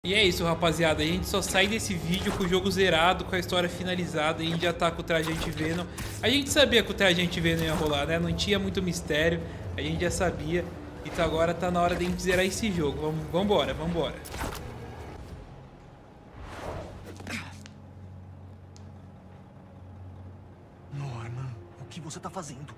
E é isso, rapaziada. A gente só sai desse vídeo com o jogo zerado, com a história finalizada. E a gente já tá com o Trajante Venom. A gente sabia que o Trajante Venom ia rolar, né? Não tinha muito mistério. A gente já sabia. Então agora tá na hora de a gente zerar esse jogo. Vambora, vambora. Norman, o que você tá fazendo?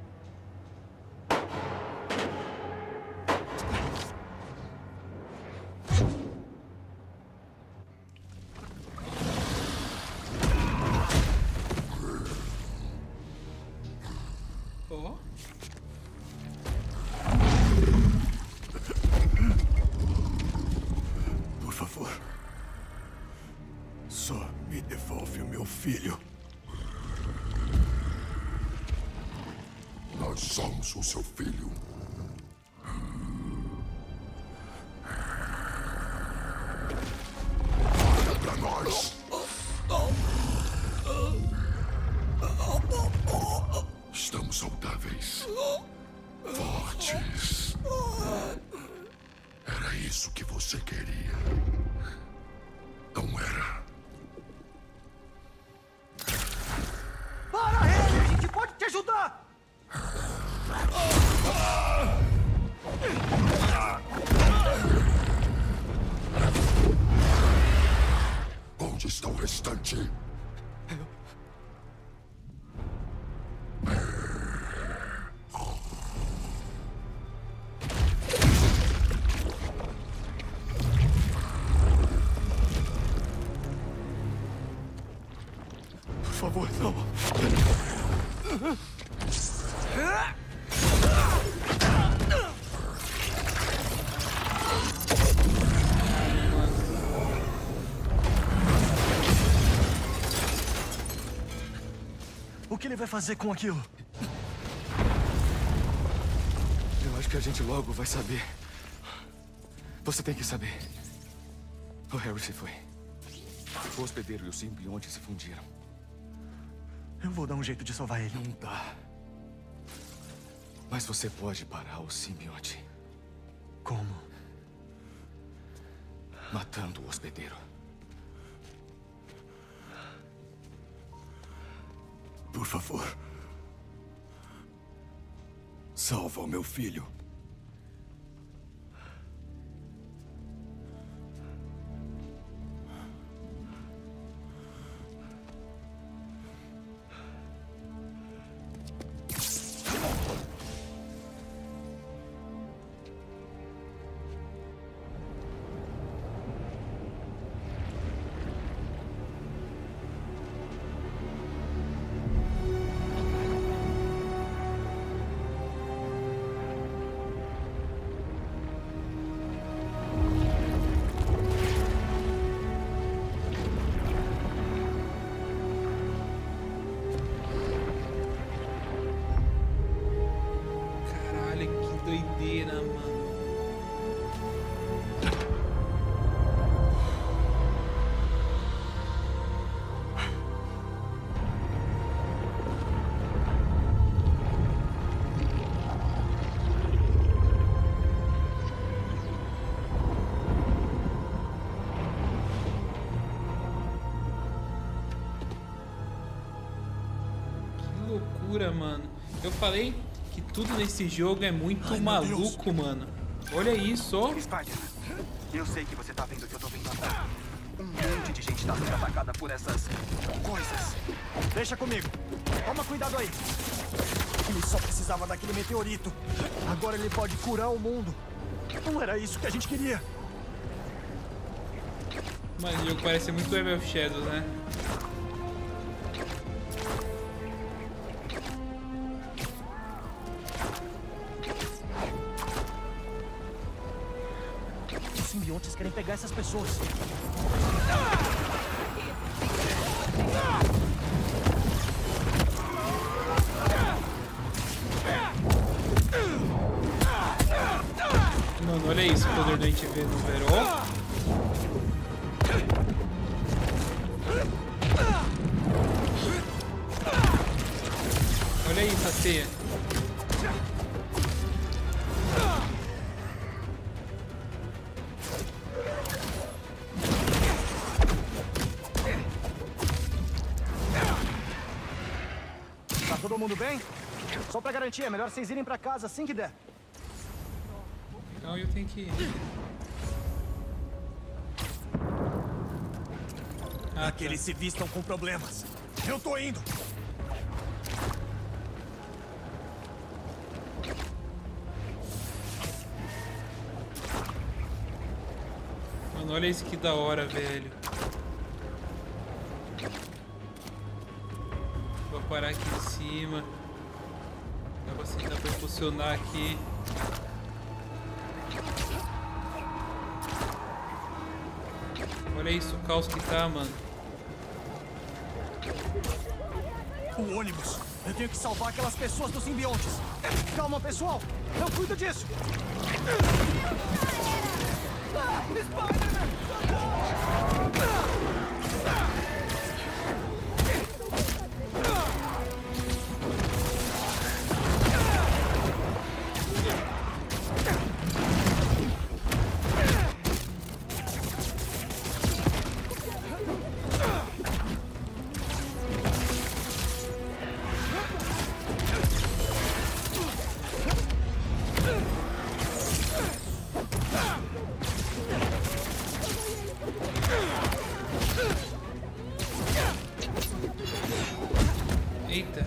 Ó. Por favor. Só me devolve o meu filho. Nós somos o seu filho. Olha pra nós. Estamos saudáveis. Fortes. Era isso que você queria. Não era? Para ele! A gente pode te ajudar! Onde está o restante? Por favor, não. O que ele vai fazer com aquilo? Eu acho que a gente logo vai saber. Você tem que saber. O Harry se foi. O hospedeiro e o simbionte se fundiram. Eu vou dar um jeito de salvar ele. Não dá. Mas você pode parar o simbionte. Como? Matando o hospedeiro. Por favor. Salva o meu filho. Caralho, que doideira, mano. Que loucura, mano. Eu falei que tudo nesse jogo é muito maluco, mano. Olha isso, ó. Spider, eu sei que você tá vendo o que eu tô vendo agora. Um monte de gente tá sendo atacada por essas coisas. Deixa comigo. Toma cuidado aí. Ele só precisava daquele meteorito. Agora ele pode curar o mundo. Não era isso que a gente queria. Mano, o jogo parece muito Web of Shadows, né? Os simbiontes querem pegar essas pessoas. Mano, olha isso, o poder do gente vê no Veró. Olha isso, a teia. mundo bem? Só pra garantir, é melhor vocês irem pra casa assim que der. Então eu tenho que ir. Aqueles civis estão com problemas. Eu tô indo. Mano, olha isso que da hora, velho. Vou parar aqui em cima. Dá pra impulsionar aqui. Olha isso, o caos que tá, mano. O ônibus. Eu tenho que salvar aquelas pessoas dos simbiontes. Calma, pessoal. Eu cuido disso. Eita.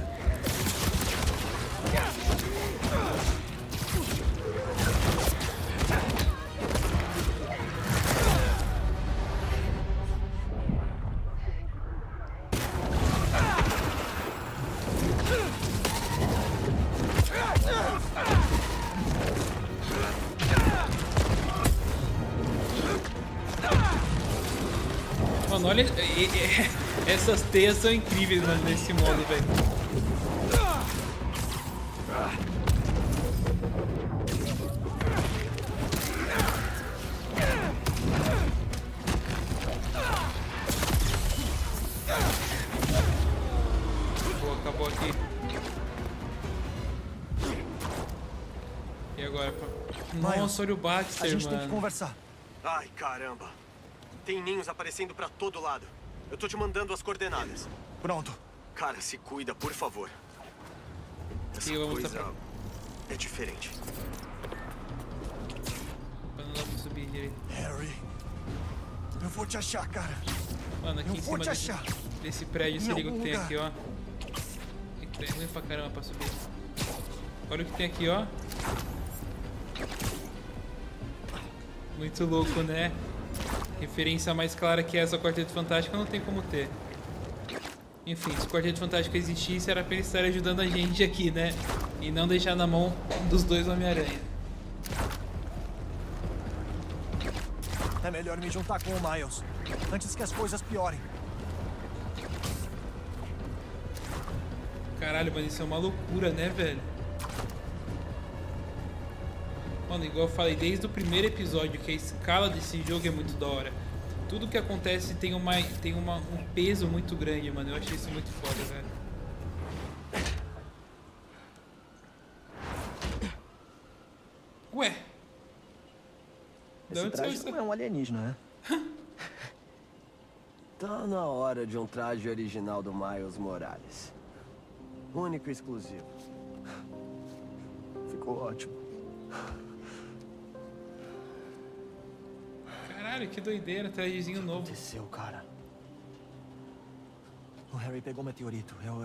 Mano, olha. Essas teias são incríveis, mano, nesse modo, velho. Acabou aqui. E agora? Nossa, olha o Baxter, A gente mano. tem que conversar. Ai, caramba. Tem ninhos aparecendo pra todo lado. Eu tô te mandando as coordenadas. Pronto. Cara, se cuida, por favor. Essa E vamos coisa é diferente. Não dá pra subir direito. Harry. Eu vou te achar, cara. Mano, aqui Eu em vou cima te achar. desse prédio, Em se liga o que algum tem lugar. aqui, ó. Eita, é ruim pra caramba pra subir. Olha o que tem aqui, ó. Muito louco, né? Referência mais clara que essa ao Quarteto Fantástico não tem como ter. Enfim, se o Quarteto Fantástico existisse, era pra ele estar ajudando a gente aqui, né? E não deixar na mão dos dois Homem-Aranha. É melhor me juntar com o Miles. Antes que as coisas piorem. Caralho, mas isso é uma loucura, né, velho? Mano, igual eu falei desde o primeiro episódio, que a escala desse jogo é muito da hora. Tudo que acontece tem um peso muito grande, mano. Eu achei isso muito foda, velho. Ué? De Esse onde saiu traje isso? não é um alienígena, né? Tá na hora de um traje original do Miles Morales. Único e exclusivo. Ficou ótimo. Caralho, que doideira, trajezinho novo. Aconteceu, cara. O Harry pegou o meteorito. Eu,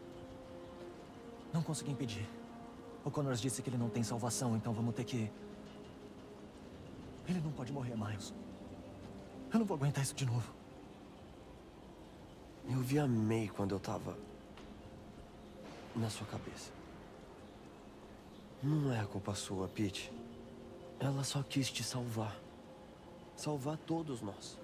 não consegui impedir. O Connors disse que ele não tem salvação, então vamos ter que... Ele não pode morrer, Miles. Eu não vou aguentar isso de novo. Eu vi a May quando eu tava... na sua cabeça. Não é a culpa sua, Pete. Ela só quis te salvar. Salvar todos nós.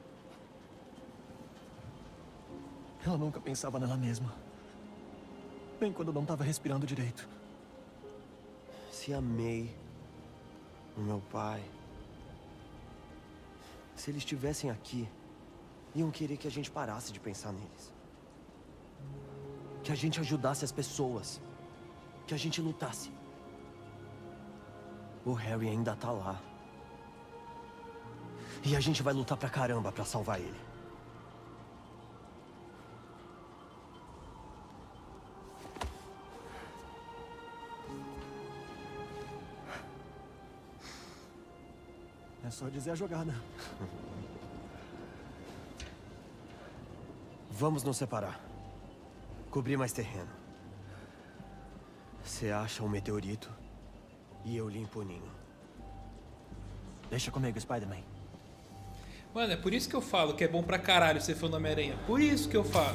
Ela nunca pensava nela mesma. Nem quando não estava respirando direito. Se a May, o meu pai... Se eles estivessem aqui, iam querer que a gente parasse de pensar neles. Que a gente ajudasse as pessoas. Que a gente lutasse. O Harry ainda tá lá. E a gente vai lutar pra caramba pra salvar ele. É só dizer a jogada. Vamos nos separar. Cobrir mais terreno. Você acha um meteorito e eu limpo o ninho. Deixa comigo, Spider-Man. Mano, é por isso que eu falo que é bom pra caralho ser fã do Homem-Aranha. Por isso que eu falo.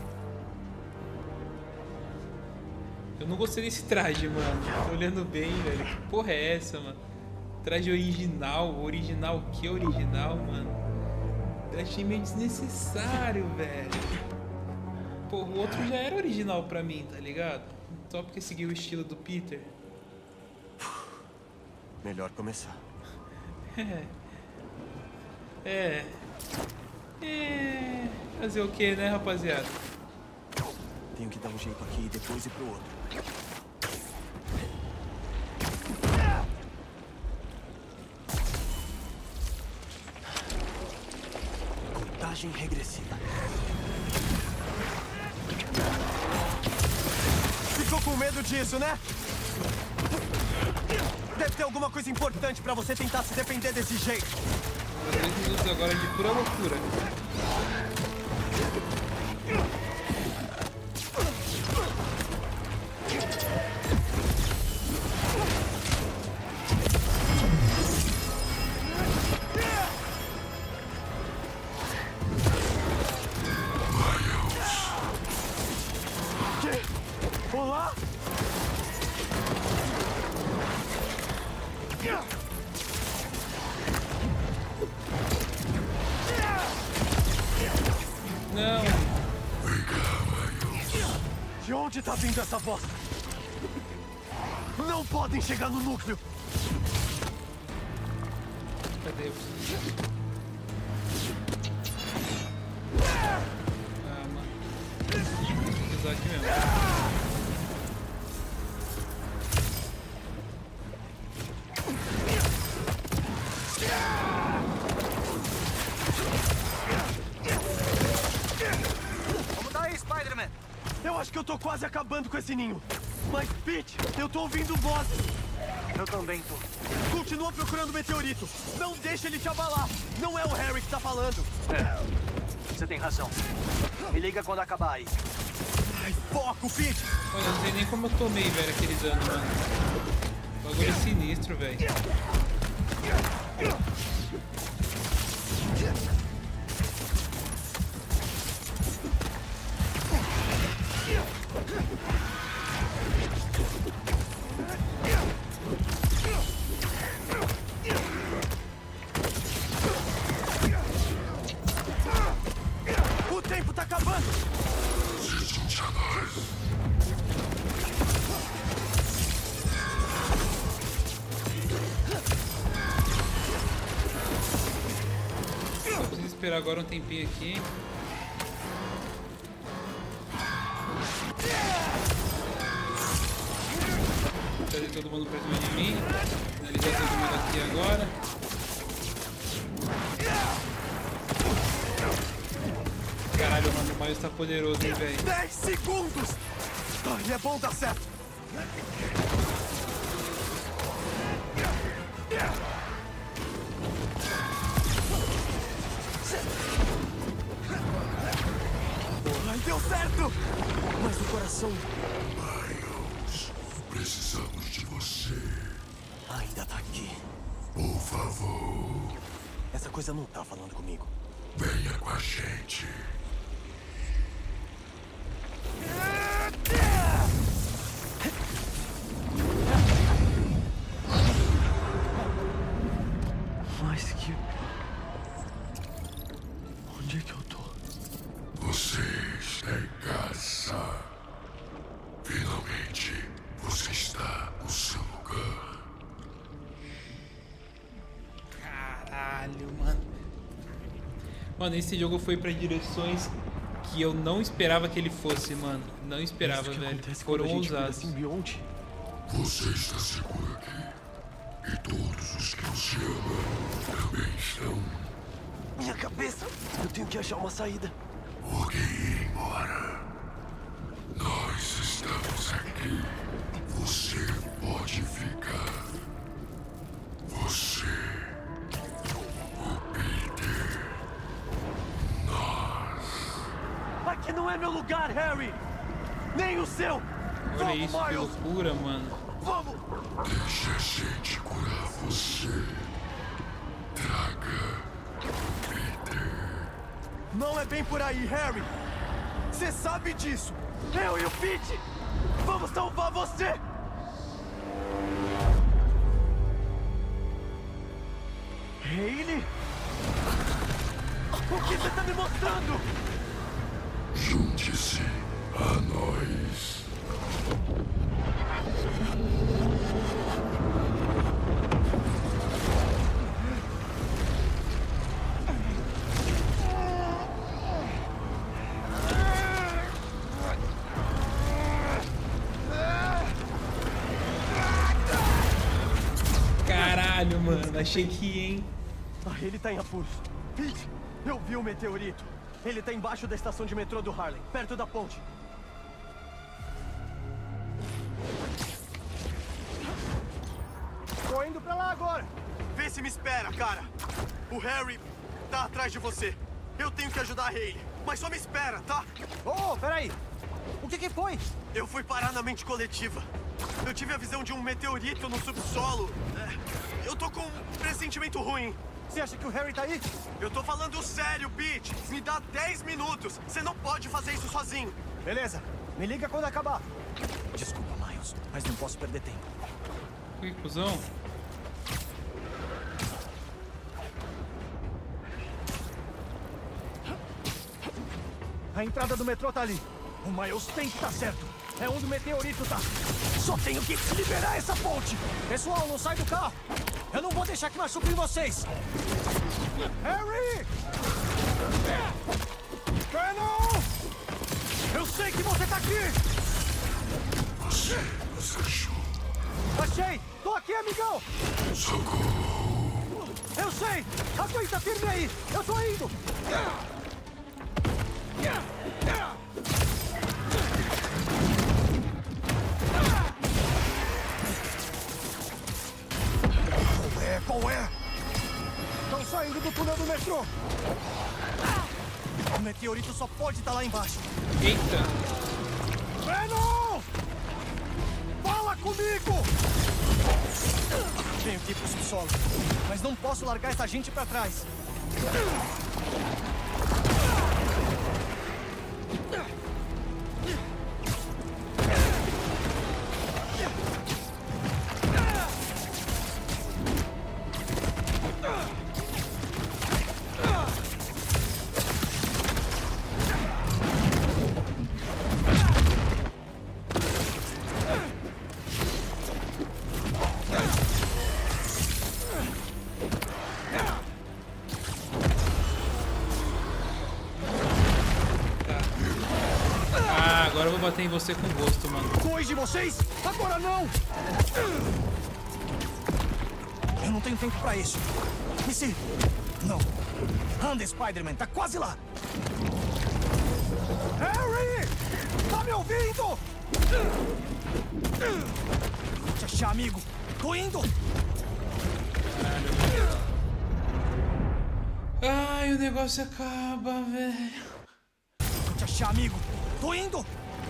Eu não gostei desse traje, mano. Tô olhando bem, velho. Que porra é essa, mano? Traje original. Original o que original, mano? Eu achei meio desnecessário, velho. Pô, o outro já era original pra mim, tá ligado? Só porque seguiu o estilo do Peter. Melhor começar. Fazer o que, né, rapaziada? Tenho que dar um jeito aqui e depois ir pro outro. Contagem regressiva. Ficou com medo disso, né? Deve ter alguma coisa importante pra você tentar se defender desse jeito. 3 minutos agora de pura loucura. Olá? Não. De onde tá vindo essa voz? Não podem chegar no núcleo! Cadê? Ah, mano. Vou usar aqui mesmo. Vamos daí, Spider-Man! Eu acho que eu tô quase acabando com esse ninho. Mas, Pete, eu tô ouvindo vozes. Eu também tô. Continua procurando o meteorito. Não deixa ele te abalar. Não é o Harry que tá falando. Você tem razão. Me liga quando acabar aí. Ai, foco, Pete. Olha, eu não sei nem como eu tomei, velho, aquele dano, mano. O bagulho é sinistro, velho. O tempo tá acabando. Só preciso esperar agora um tempinho aqui. Trazer todo mundo pra cima de mim. Finalizar todo mundo aqui agora. Caralho, mano, o Miles tá poderoso, hein, velho. 10 segundos. Ai, é bom dar certo. Ai, deu certo. Mas o coração Miles, precisamos de você. Ainda tá aqui. Por favor, Essa coisa não tá falando comigo. venha com a gente. Mas que... Onde é que eu tô? Você está em casa. Finalmente, você está no seu lugar. Caralho, mano. Mano, esse jogo foi pra direções que eu não esperava que ele fosse, mano. Não esperava, Isso que velho. acontece quando Foram a gente cuida ousados. simbionte. Você está seguro aqui. E todos os que você ama também estão. Minha cabeça! Eu tenho que achar uma saída. Porque ir embora. Nós estamos aqui. Você pode ficar. Você Esse não é meu lugar, Harry! Nem o seu! Olha Vamos, isso, que Miles! loucura, mano. Vamos! Deixa a gente curar você. Traga. Não é bem por aí, Harry! Você sabe disso! Eu e o Pete! Vamos salvar você! Hayley? O que você tá me mostrando? Junte-se a nós. Caralho, mano. Achei que ia, hein? Ah, ele tá em apuros. Pete, eu vi o meteorito. Ele tá embaixo da estação de metrô do Harlem, perto da ponte. Tô indo pra lá agora. Vê se me espera, cara. O Harry tá atrás de você. Eu tenho que ajudar a Hayley. Mas só me espera, tá? Oh, peraí. O que foi? Eu fui parar na mente coletiva. Eu tive a visão de um meteorito no subsolo. Eu tô com um pressentimento ruim. Você acha que o Harry tá aí? Eu tô falando sério, Pete. Me dá 10 minutos. Você não pode fazer isso sozinho. Beleza. Me liga quando acabar. Desculpa, Miles, mas não posso perder tempo. Que cuzão. A entrada do metrô tá ali. O Miles tem que estar certo. É onde o meteorito tá. Só tenho que liberar essa ponte. Pessoal, não sai do carro. Eu não vou deixar que machuquem vocês. Harry! Venom! Eu sei que você tá aqui! Você nos achou. Achei! Tô aqui, amigão! Socorro. Eu sei! Aguenta firme aí! Eu tô indo! Qual é? Estão saindo do túnel do metrô! O meteorito só pode estar lá embaixo! Eita. Venom! Fala comigo! Tenho que ir pro subsolo, mas não posso largar essa gente pra trás. Agora eu vou bater em você com gosto, mano. Dois de vocês? Agora não! Eu não tenho tempo pra isso. E se... Não. Anda, Spider-Man, tá quase lá. Harry! Tá me ouvindo? Vou te achar, amigo. Tô indo. Ai, o negócio acaba, velho. Vou te achar, amigo. Tô indo.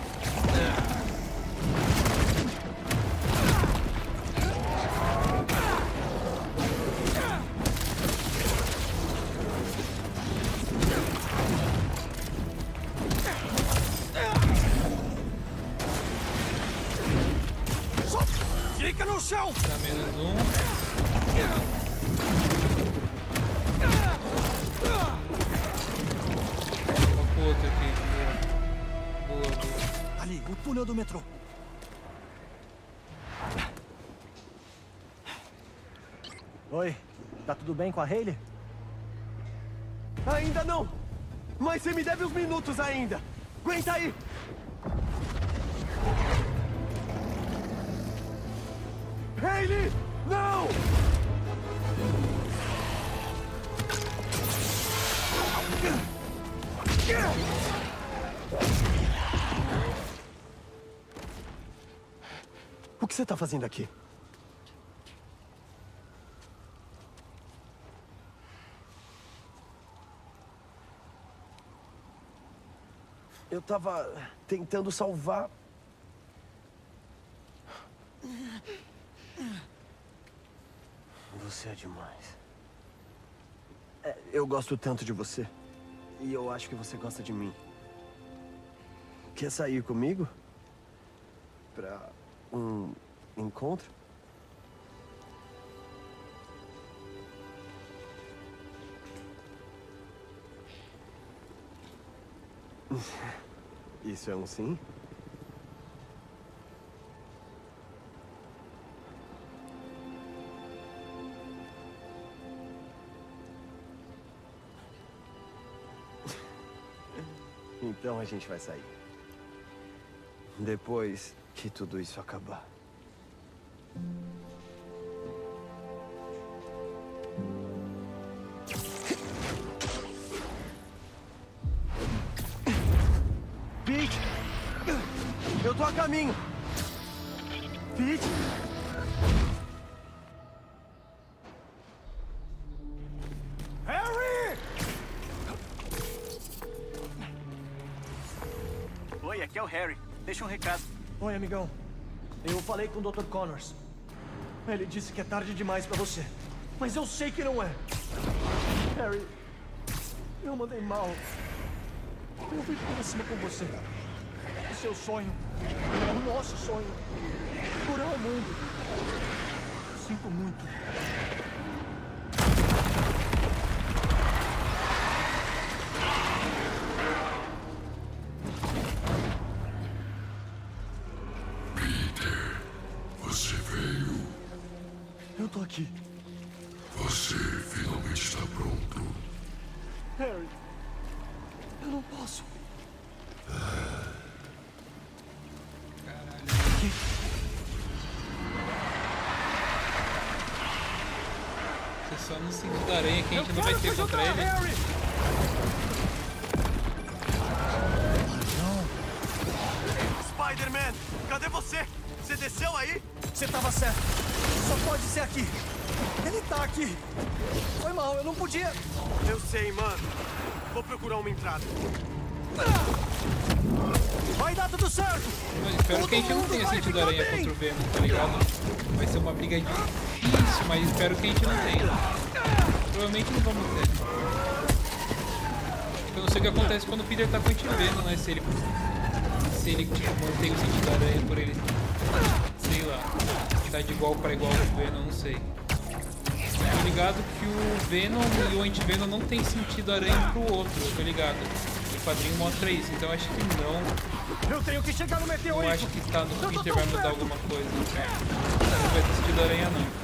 Fica no chão! Tá menos um. Vou pro outro aqui. Boa, boa. Ali, o túnel do metrô. Oi, tá tudo bem com a Hayley? Ainda não! Mas você me deve uns minutos ainda! Aguenta aí! Hayley! Não! O que você tá fazendo aqui? Eu tava tentando salvar... Você é demais. Eu gosto tanto de você. E eu acho que você gosta de mim. Quer sair comigo? Pra um encontro? Isso é um sim? Então a gente vai sair. Depois que tudo isso acabar. Pete! Eu tô a caminho! Pete! Harry! Oi, aqui é o Harry. Deixa um recado. Oi, amigão. Eu falei com o Dr. Connors. Ele disse que é tarde demais pra você. Mas eu sei que não é. Harry, eu mandei mal. Eu fui por cima com você. O seu sonho, o nosso sonho, curar o mundo. Sinto muito. Peter, você veio. Eu tô aqui. Você finalmente está pronto. Harry, eu não posso. Você só no sentido da aranha que a gente não vai ter contra ele. Harry! Spider-Man, cadê você? Você desceu aí? Você tava certo. Só pode ser aqui. Ele tá aqui. Foi mal, eu não podia. Eu sei, mano. Vou procurar uma entrada. Vai dar tudo certo. Mas espero que a gente não tenha sentido da aranha contra o Venom, tá ligado? Vai ser uma briga difícil, mas espero que a gente não tenha. Provavelmente não vamos ter. Eu não sei o que acontece quando o Peter tá com o Venom, né? Se ele tipo, mantém o sentido da aranha por ele, sei lá, tá de igual para igual com o Venom, não sei. Tô ligado que o Venom e o Anti-Venom não tem sentido aranha pro outro, eu tô ligado. O quadrinho mostra isso, então acho que não. Eu tenho que chegar no meteorito. Eu acho que tá no Peter vai mudar alguma coisa. Não vai ter sentido aranha não.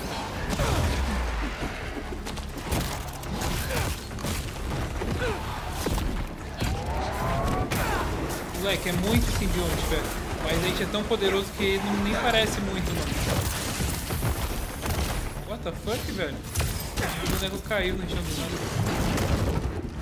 Moleque, é muito simbionte, velho. Mas a gente é tão poderoso que não, nem parece muito, mano. What the fuck, velho? O boneco caiu no chão do nada.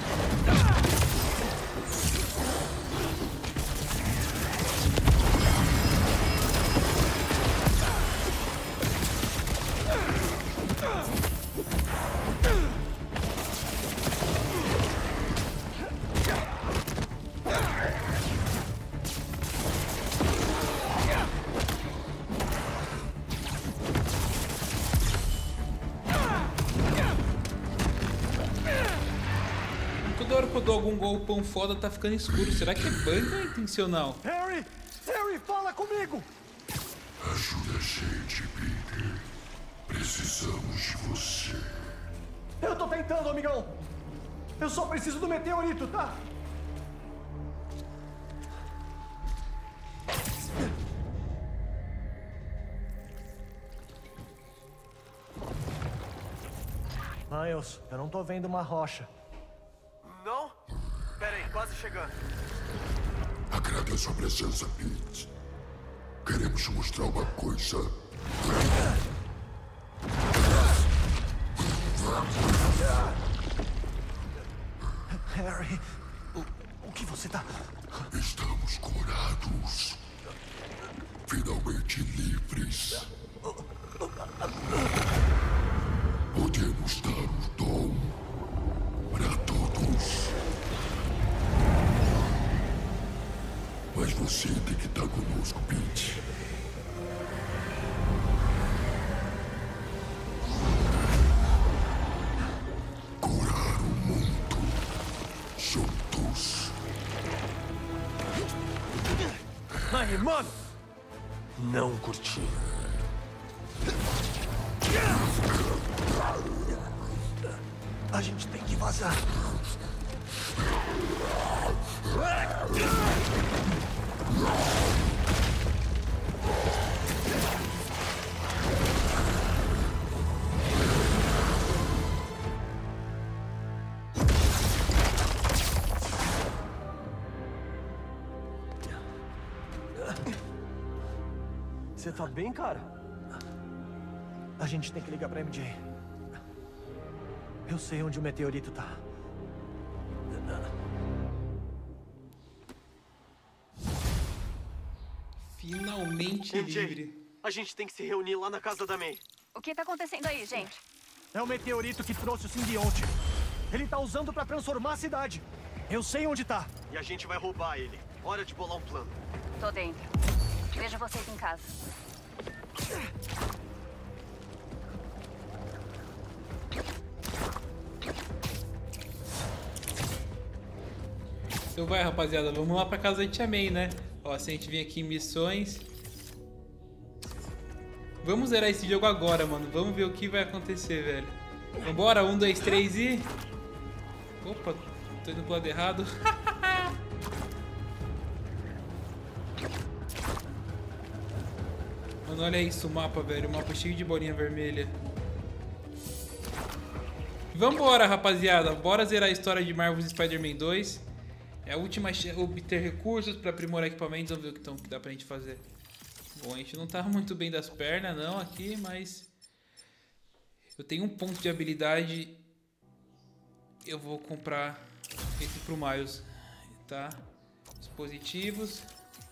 Toda hora que eu dou algum golpão foda tá ficando escuro. Será que é bug ou é intencional? Harry! Harry, fala comigo! Ajuda a gente, Peter. Precisamos de você. Eu tô tentando, amigão! Eu só preciso do meteorito, tá? Miles, eu não tô vendo uma rocha. Não? Pera aí, quase chegando. Agrada a sua presença, Pete. Queremos te mostrar uma coisa. Harry, o que você tá... Estamos curados. Finalmente livres. Podemos dar o dom para todos. Você tem que estar conosco, Pete. Curar o mundo. Juntos. Aí, mano! Não curti. A gente tem que vazar. Você tá bem, cara? A gente tem que ligar pra MJ. Eu sei onde o meteorito tá. Finalmente livre. MJ, a gente tem que se reunir lá na casa da May. O que tá acontecendo aí, gente? É o meteorito que trouxe o simbionte. Ele tá usando pra transformar a cidade. Eu sei onde tá. E a gente vai roubar ele. Hora de bolar um plano. Tô dentro. Vejo vocês em casa. Então vai, rapaziada, vamos lá pra casa da Tia May, né? Ó, se a gente vir aqui em missões... Vamos zerar esse jogo agora, mano. Vamos ver o que vai acontecer, velho. Vambora, 1, 2, 3 e... Opa, tô indo pro lado errado. Mano, olha isso o mapa, velho. O mapa cheio de bolinha vermelha. Vambora, rapaziada. Bora zerar a história de Marvel's Spider-Man 2. É a última obter recursos para aprimorar equipamentos. Vamos ver o que dá pra gente fazer. Bom, a gente não tá muito bem das pernas, não, aqui, mas... Eu tenho um ponto de habilidade. Eu vou comprar esse pro Miles, tá? Dispositivos.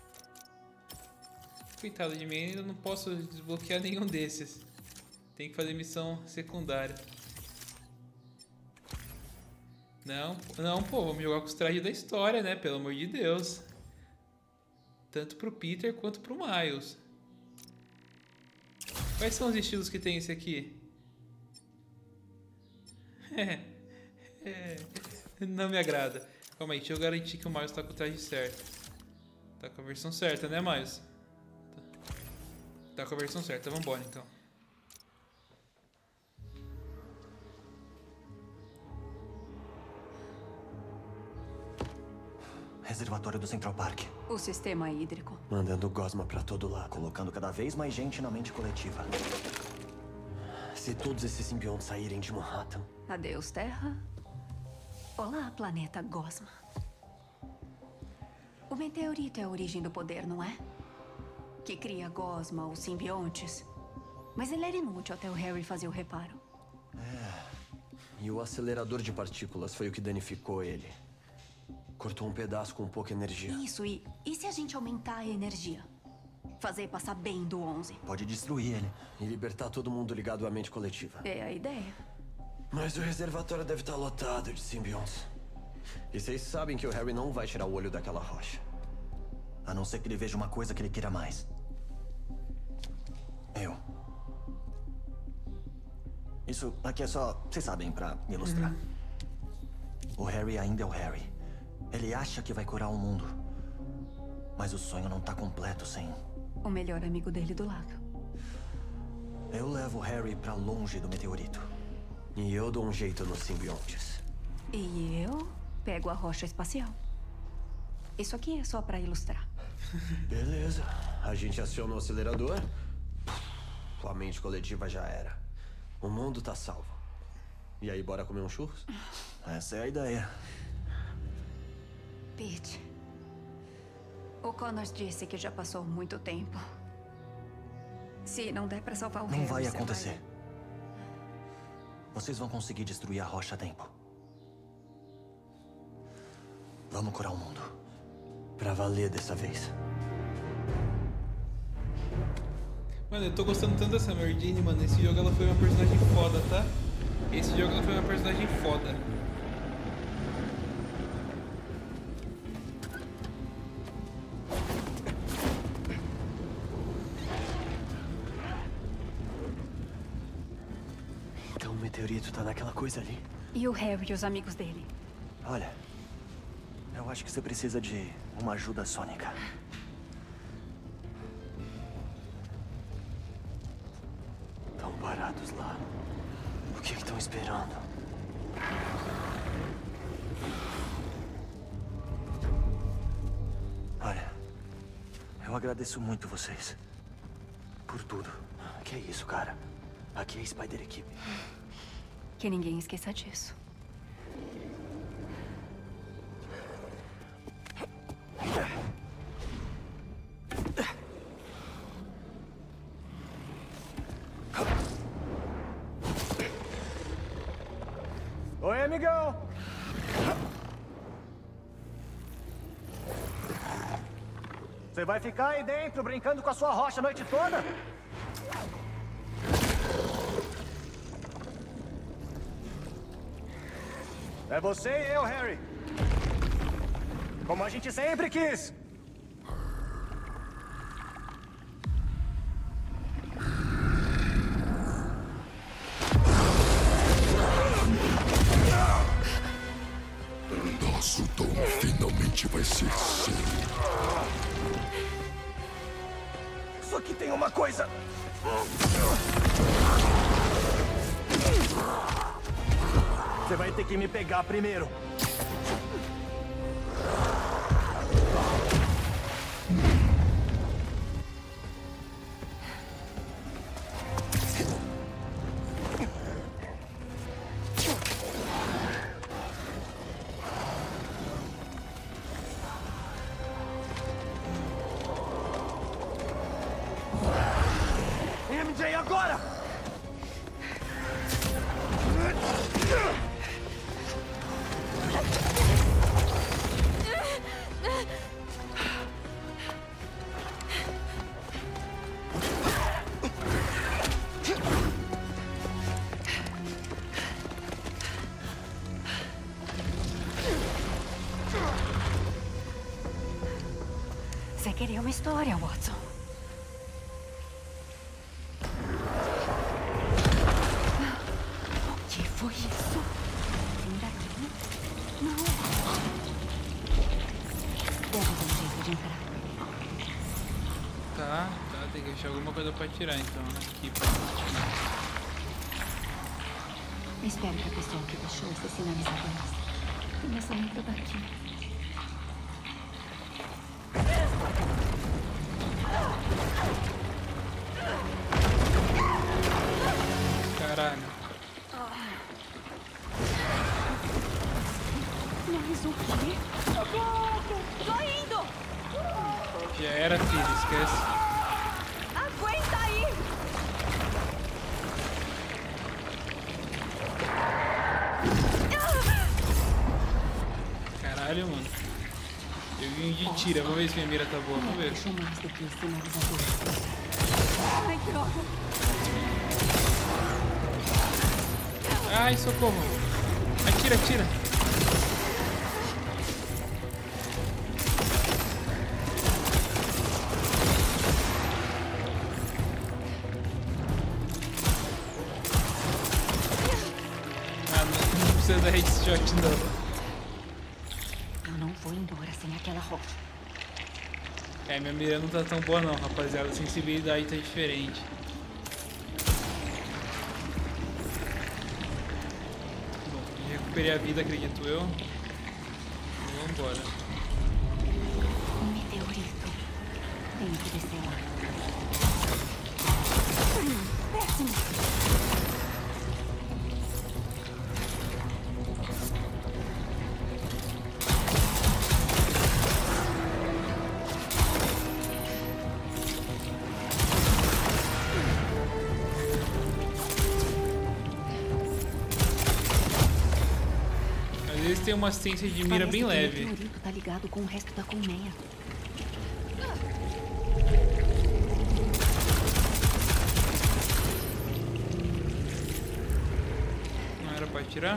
Coitado de mim, eu não posso desbloquear nenhum desses. Tem que fazer missão secundária. Não, pô, vamos jogar com os trajes da história, né? Pelo amor de Deus. Tanto pro Peter quanto pro Miles. Quais são os estilos que tem esse aqui? Não me agrada. Calma aí, deixa eu garantir que o Miles tá com o traje certo. Tá com a versão certa, né, Miles? Tá com a versão certa, vambora então. Reservatório do Central Park. O sistema hídrico. Mandando gosma pra todo lado, colocando cada vez mais gente na mente coletiva. Se todos esses simbiontes saírem de Manhattan... Adeus, Terra. Olá, planeta Gosma. O meteorito é a origem do poder, não é? Que cria Gosma, os simbiontes. Mas ele era inútil até o Harry fazer o reparo. E o acelerador de partículas foi o que danificou ele. Cortou um pedaço com pouca energia. Isso, e se a gente aumentar a energia? Fazer passar bem do 11. Pode destruir ele e libertar todo mundo ligado à mente coletiva. É a ideia. Mas o reservatório deve estar lotado de simbiontes. E vocês sabem que o Harry não vai tirar o olho daquela rocha. A não ser que ele veja uma coisa que ele queira mais. Eu. Isso aqui é só, vocês sabem, pra ilustrar. O Harry ainda é o Harry. Ele acha que vai curar o mundo. Mas o sonho não tá completo sem... O melhor amigo dele do lado. Eu levo o Harry pra longe do meteorito. E eu dou um jeito nos simbiontes. E eu pego a rocha espacial. Isso aqui é só pra ilustrar. Beleza. A gente aciona o acelerador. A mente coletiva já era. O mundo tá salvo. E aí, bora comer um churros? Essa é a ideia. Pete, o Connors disse que já passou muito tempo. Se não der pra salvar o Harry, Não vai você acontecer. Vocês vão conseguir destruir a rocha a tempo. Vamos curar o mundo. Pra valer dessa vez. Mano, eu tô gostando tanto dessa Mary Jane, mano. Esse jogo ela foi uma personagem foda, tá? Esse jogo ela foi uma personagem foda. meteorito tá naquela coisa ali. E o Harry e os amigos dele? Olha, eu acho que você precisa de uma ajuda sônica. Estão parados lá. O que estão esperando? Olha, eu agradeço muito vocês. Por tudo. Que é isso, cara? Aqui é a Spider Equipe. Que ninguém esqueça disso. Oi, amigão! Você vai ficar aí dentro brincando com a sua rocha a noite toda? É você e eu, Harry. Como a gente sempre quis. Nosso dom finalmente vai ser seu. Só que tem uma coisa. Você vai ter que me pegar primeiro. MJ, agora! Você queria uma história, Watson. O que foi isso? Vem daqui. Não. Deve ter um jeito de entrar. Tá, tem que achar alguma coisa pra tirar então, né? Aqui, Espero que a pessoa que deixou esses sinalizadores tenha saído daqui. Caralho. Mas o quê? Socorro! Tô indo! Já era, filho, esquece. Aguenta aí! Caralho, mano. Eu vim de tira, vamos ver se minha mira tá boa, vamos ver. Deixa mais do que sinalizador. Ai, droga! Ai, socorro. Atira, atira. Ah, não precisa da headshot, não. Eu não vou embora sem aquela rocha. É, minha mira não tá tão boa não, rapaziada. A sensibilidade tá diferente. Bom, recuperei a vida, acredito eu. Vamos embora. Um meteorito. Tenho que descer lá. Péssimo! Às vezes tem uma assistência de mira bem leve. O meteorito tá ligado com o resto da colmeia. Não era pra atirar?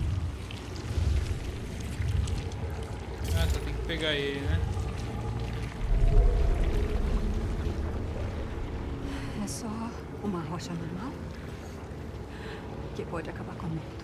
Ah, só tem que pegar ele, né? É só uma rocha normal? que pode acabar com o mundo.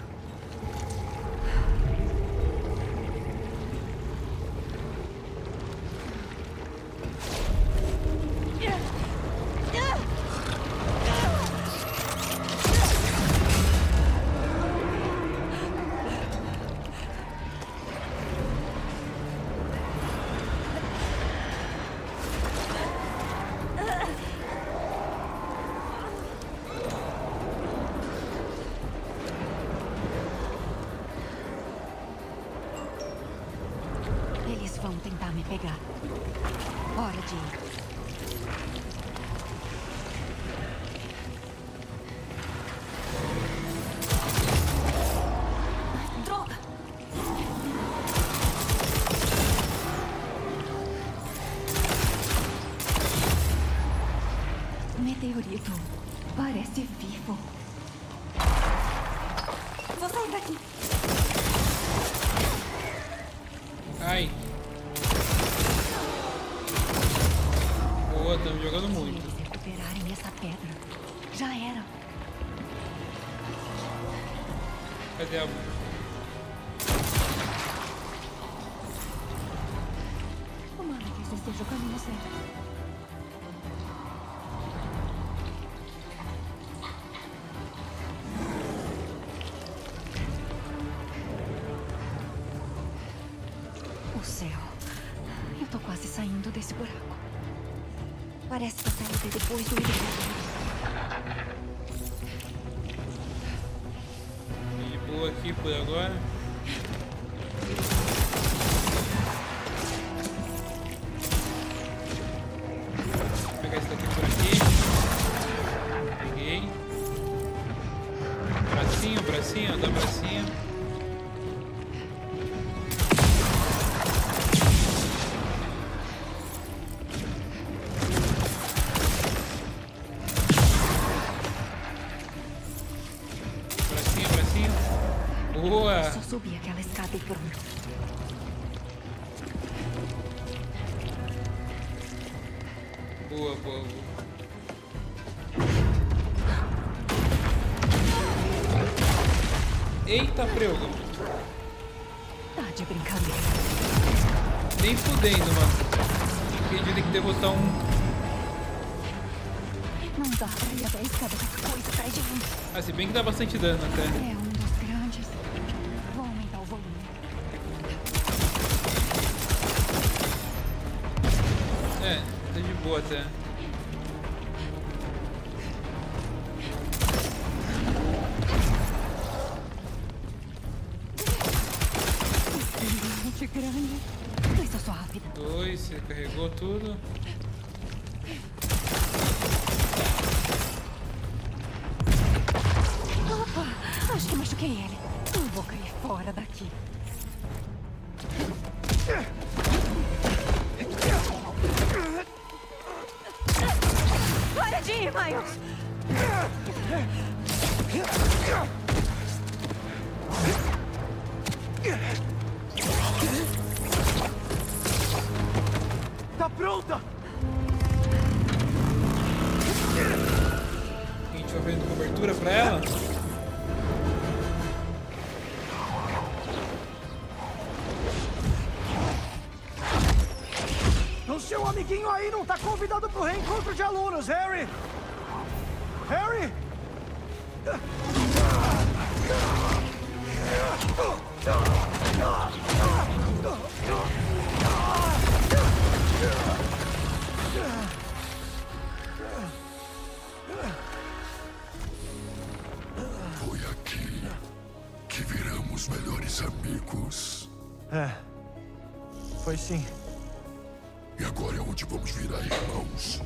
Eles vão tentar me pegar. Hora de ir. Droga! Meteorito. Parece vivo. Vou sair daqui. Ai. Boa, estamos jogando muito. Se eles recuperarem essa pedra, já era. Cadê a... Tomara que esse seja o caminho certo. O céu. Eu tô quase saindo desse buraco. Parece que a saída é depois do helicóptero. De boa aqui por agora. Vou pegar esse daqui por aqui. Peguei. Bracinho, bracinho, anda bracinho. Boa! Só subir aquela escada e pronto. Boa, boa, boa. Eita, prego! Tá de brincadeira. Nem fudendo, mano. A gente tem que derrotar um... Não dá pra ir até a escada com essa coisa atrás de mim. Ah, se bem que dá bastante dano até. É um dos grandes. Vou aumentar o volume. É, tá de boa até. Extremamente grande. Mas eu sou rápida. 2, você carregou tudo. Opa, acho que machuquei ele. Eu vou cair fora daqui. Para de ir, Miles! Tá pronta! A gente vai vendo cobertura pra ela. O seu amiguinho aí não tá convidado pro reencontro de alunos, Harry! Harry! Foi aqui que viramos melhores amigos. É, foi sim. E agora é onde vamos virar irmãos.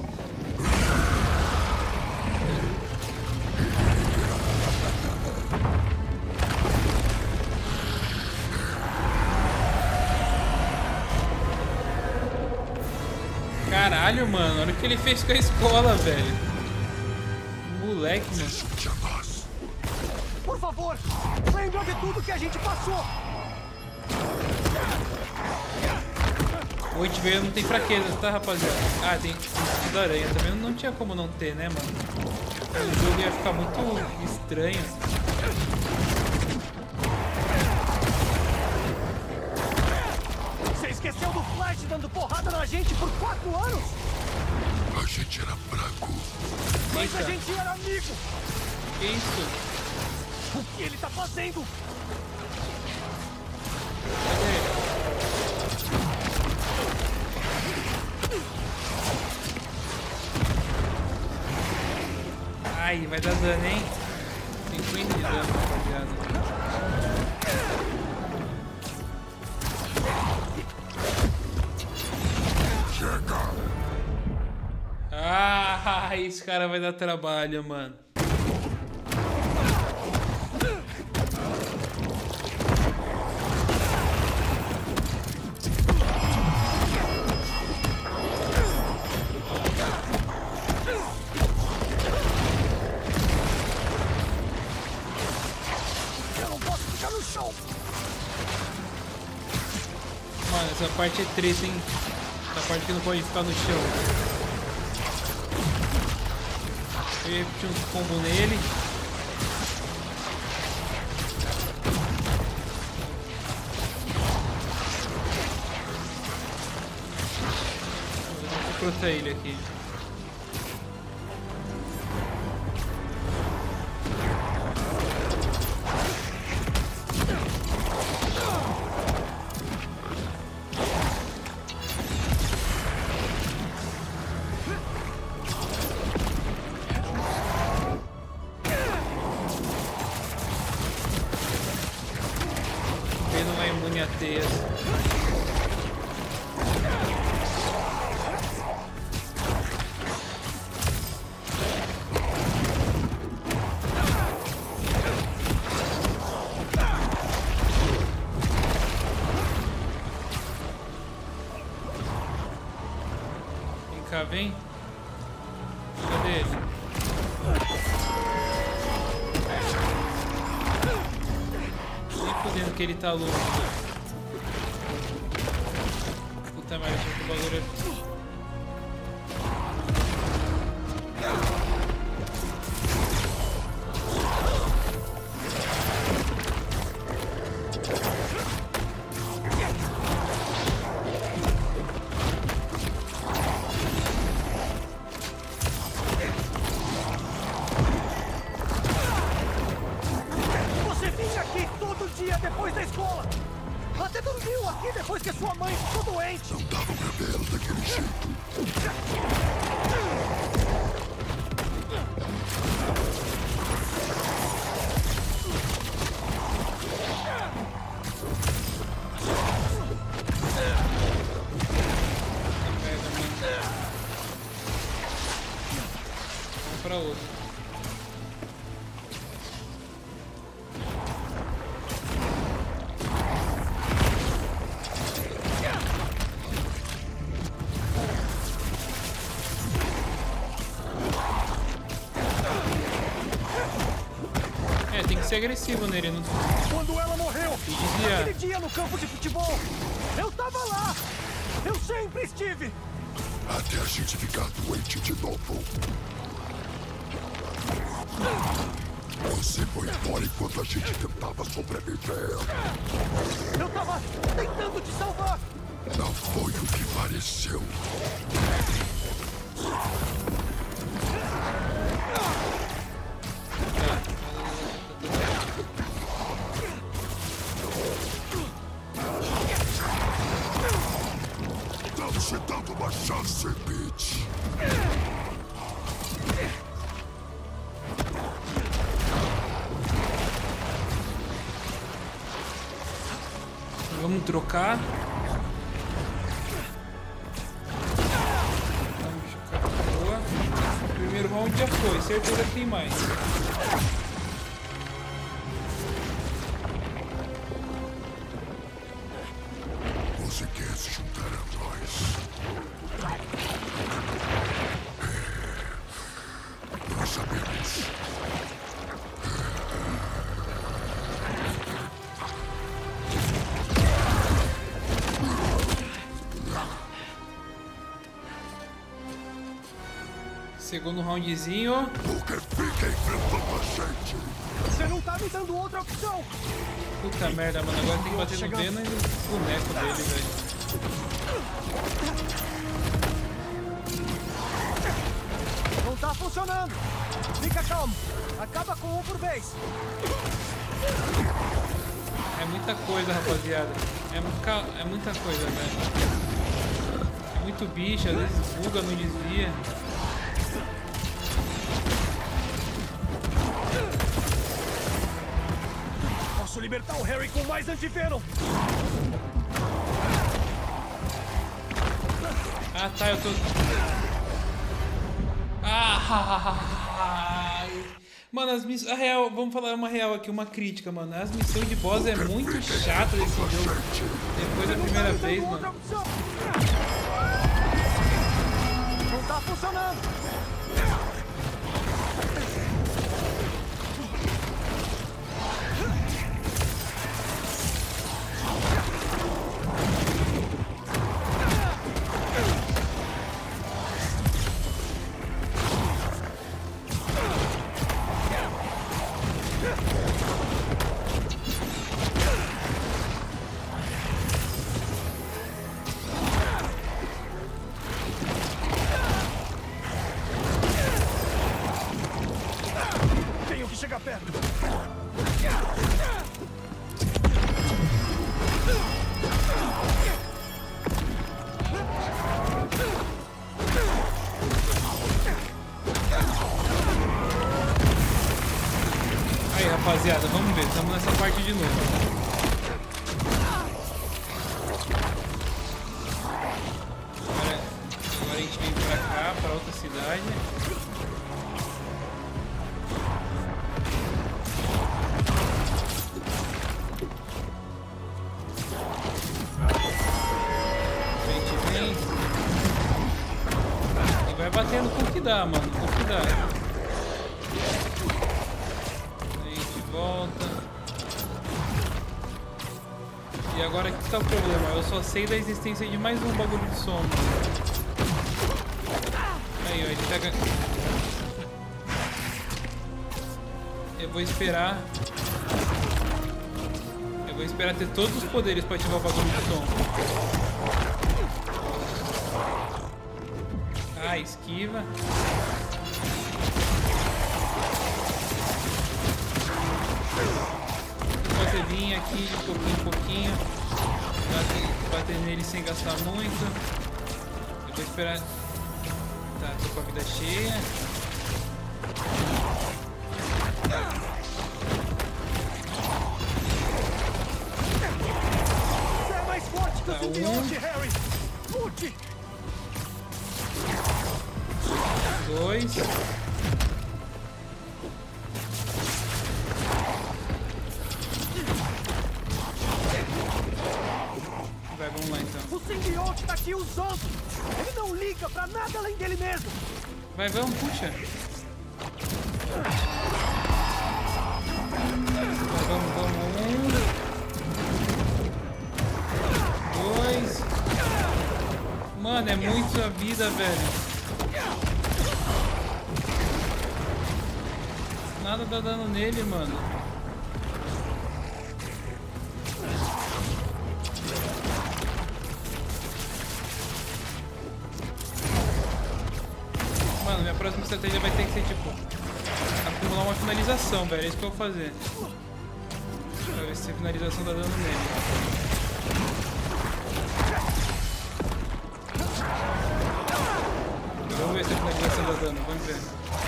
Caralho, mano, olha o que ele fez com a escola, velho. Moleque, mano. Junte a nós. Por favor, lembra de tudo que a gente passou! Noite Verde não tem fraqueza, tá, rapaziada? Ah, tem escudo da aranha. Também não tinha como não ter, né, mano? O jogo ia ficar muito estranho. Você esqueceu do Flash dando porrada na gente por 4 anos? A gente era fraco. Mas a Eita. gente era amigo! Que isso? O que ele tá fazendo? Ai, vai dar dano, hein? 50 de dano, rapaziada. Chega! Ah, esse cara vai dar trabalho, mano. Eu não posso ficar no chão! Mano, essa parte é treta, hein? Essa parte que não pode ficar no chão. Eu ia repetir uns combos nele. Vou recrutar ele aqui. Ele não é imune a teias. Vem cá, vem. Cadê ele? Nem fudendo que ele tá louco. Puta merda, achei que o bagulho é... Você vinha aqui todo dia depois da escola! Até dormiu aqui depois que sua mãe ficou doente! Não dava pra ver ela daquele jeito. Merda, mano. Vamos pra outro. É, tem que ser agressivo nele, não... Quando ela morreu! desviar. Aquele dia no campo de futebol! Eu tava lá! Eu sempre estive! Até a gente ficar doente de novo. Você foi embora enquanto a gente tentava sobreviver. Eu tava tentando te salvar! Não foi o que pareceu. Estamos te dando uma chance, bitch. Vamos trocar. Vamos ficar boa. O primeiro round já foi, certeza que tem mais. Você quer se juntar a nós? Nós sabemos. Segundo roundzinho. O que fica enfrentando a gente? Você não tá me dando outra opção! Puta merda, mano. Agora tem que bater no Venom e no boneco dele, velho. Não tá funcionando! Fica calmo! Acaba com um por vez! É muita coisa, rapaziada. É muita coisa, velho. É muito bicho, às vezes buga, não desvia. Posso libertar o Harry com mais antivenom! Ah, tá, eu tô... Mano, as missões... A real, vamos falar uma real aqui, uma crítica, mano. As missões de boss é muito chata desse jogo. Depois da primeira vez, mano. Não tá funcionando! Tenho que chegar perto! Aí, rapaziada, vamos ver. Estamos nessa parte de novo. Agora a gente vem pra cá, pra outra cidade. A gente vem e vai batendo com o que dá, mano. Com o que dá. Volta. E agora aqui tá o problema. Eu só sei da existência de mais um bagulho de som. Aí, ó, ele pega. Eu vou esperar ter todos os poderes pra ativar o bagulho de som. Ah, esquiva. Você vir aqui de pouquinho em pouquinho, bater nele sem gastar muito. Eu vou esperar. Tá, tô com a vida cheia. Você é mais forte que o simbionte, Harry! Lute! 2. Vamos lá então. O simbionte tá aqui usando! Ele não liga pra nada além dele mesmo! Vai, vamos, puxa! Vai, vamos. 1. 2. Mano, é muita vida, velho. Nada dá dano nele, mano. Mano, minha próxima estratégia vai ter que ser, tipo, acumular uma finalização, velho. É isso que eu vou fazer. Pra ver se a finalização dá dano nele. Vamos ver se a finalização dá dano, vamos ver.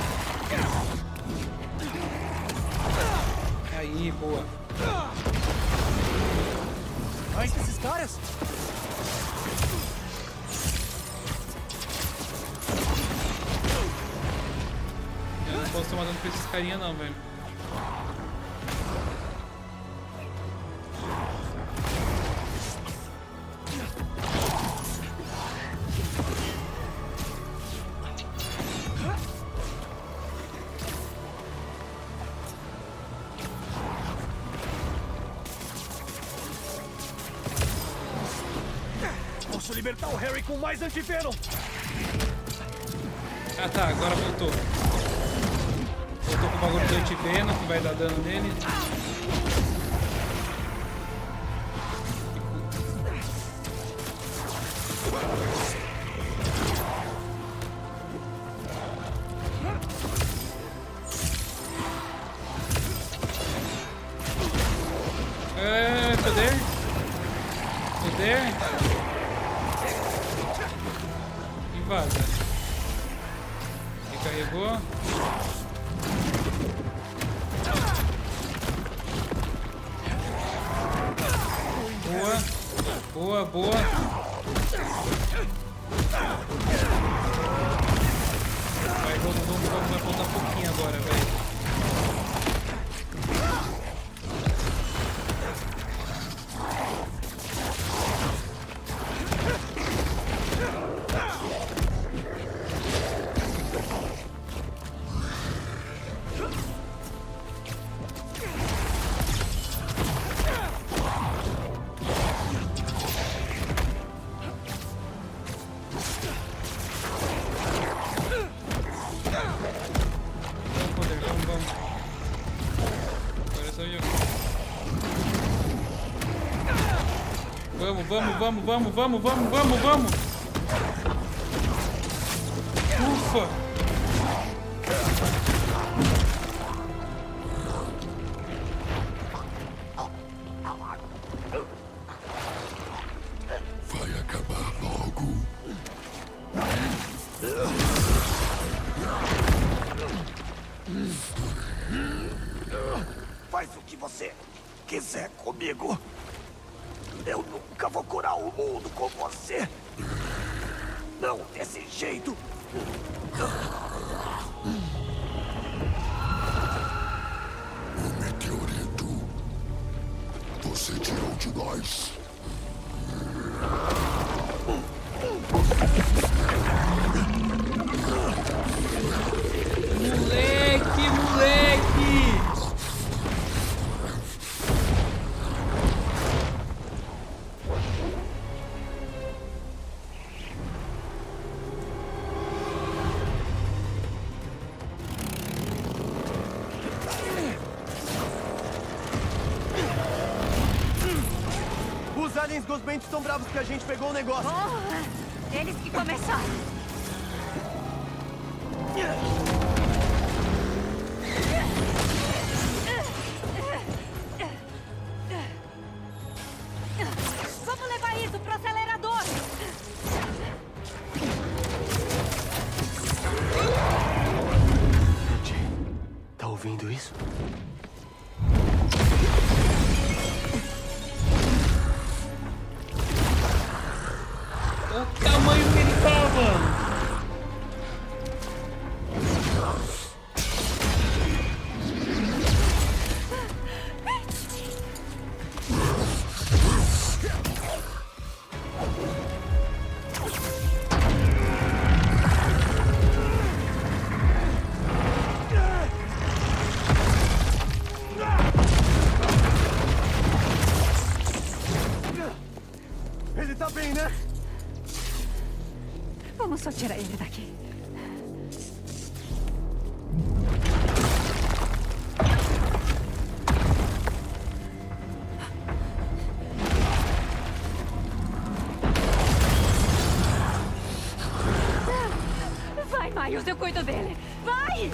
Aí, boa. Mais desses caras? Eu não posso tomar dano pra esses carinha não, velho. Posso libertar o Harry com mais antivenom! Ah tá, agora voltou. Voltou com o bagulho do antiveno que vai dar dano nele. Poder. E vaza. Recarregou. Boa. Vai, vamos voltar um pouquinho agora, velho. Vamos! Ufa! Vai acabar logo. Faz o que você quiser comigo. Eu nunca vou curar o mundo com você. Não desse jeito. O meteorito. Você tirou de nós. Moleque! Os aliens gosmentos estão bravos que a gente pegou o negócio. Oh, eles que começaram. Vamos levar isso pro acelerador. Tá ouvindo isso? O tamanho que ele tava! Ele tá bem, né? Vamos só tirar ele daqui. Vai, Miles, eu cuido dele. Vai!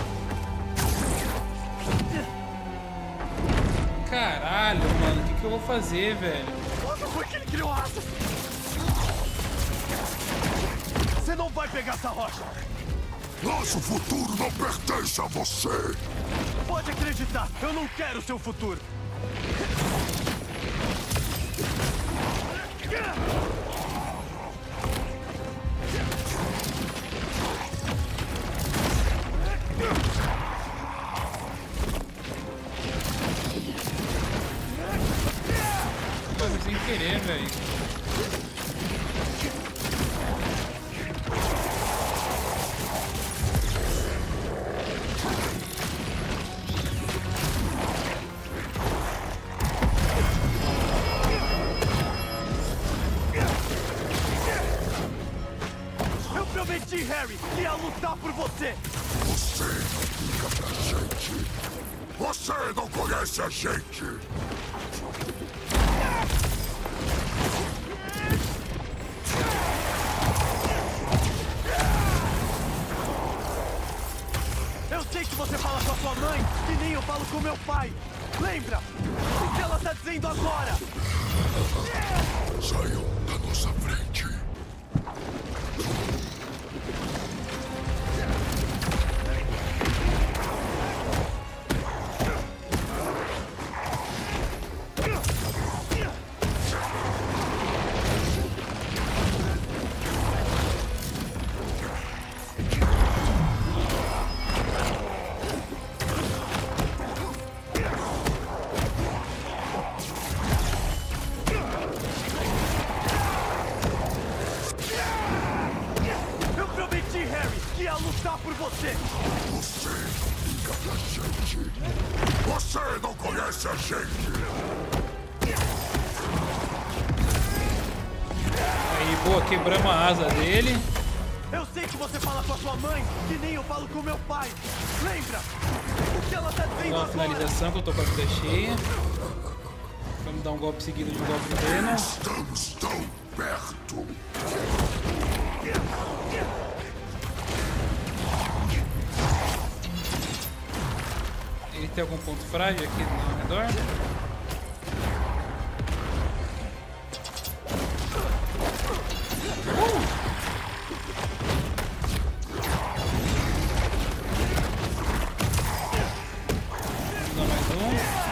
Caralho, mano, o que eu vou fazer, velho? Quando foi que ele criou asas? Você não vai pegar essa rocha. Nosso futuro não pertence a você. Pode acreditar, eu não quero seu futuro. Foi sem querer, velho. prometi, Harry, que ia lutar por você. Você não liga pra gente. Você não conhece a gente. Eu sei que você fala com a sua mãe, que nem eu falo com meu pai. Lembra? O que ela tá dizendo agora? Saiam da nossa frente. Eu prometi, Harry, que ia lutar por você. Você não liga pra gente. Você não conhece a gente. Aí, boa, quebramos a asa dele. Eu sei que você fala com a sua mãe, que nem eu falo com meu pai. Lembra? O que ela tá Vou dizendo dar uma agora? finalização que eu tô com a vida cheia. Vamos dar um golpe seguido de um golpe no Venom. Estamos tão perto. Ele tem algum ponto frágil aqui no redor? Vamos dar mais um.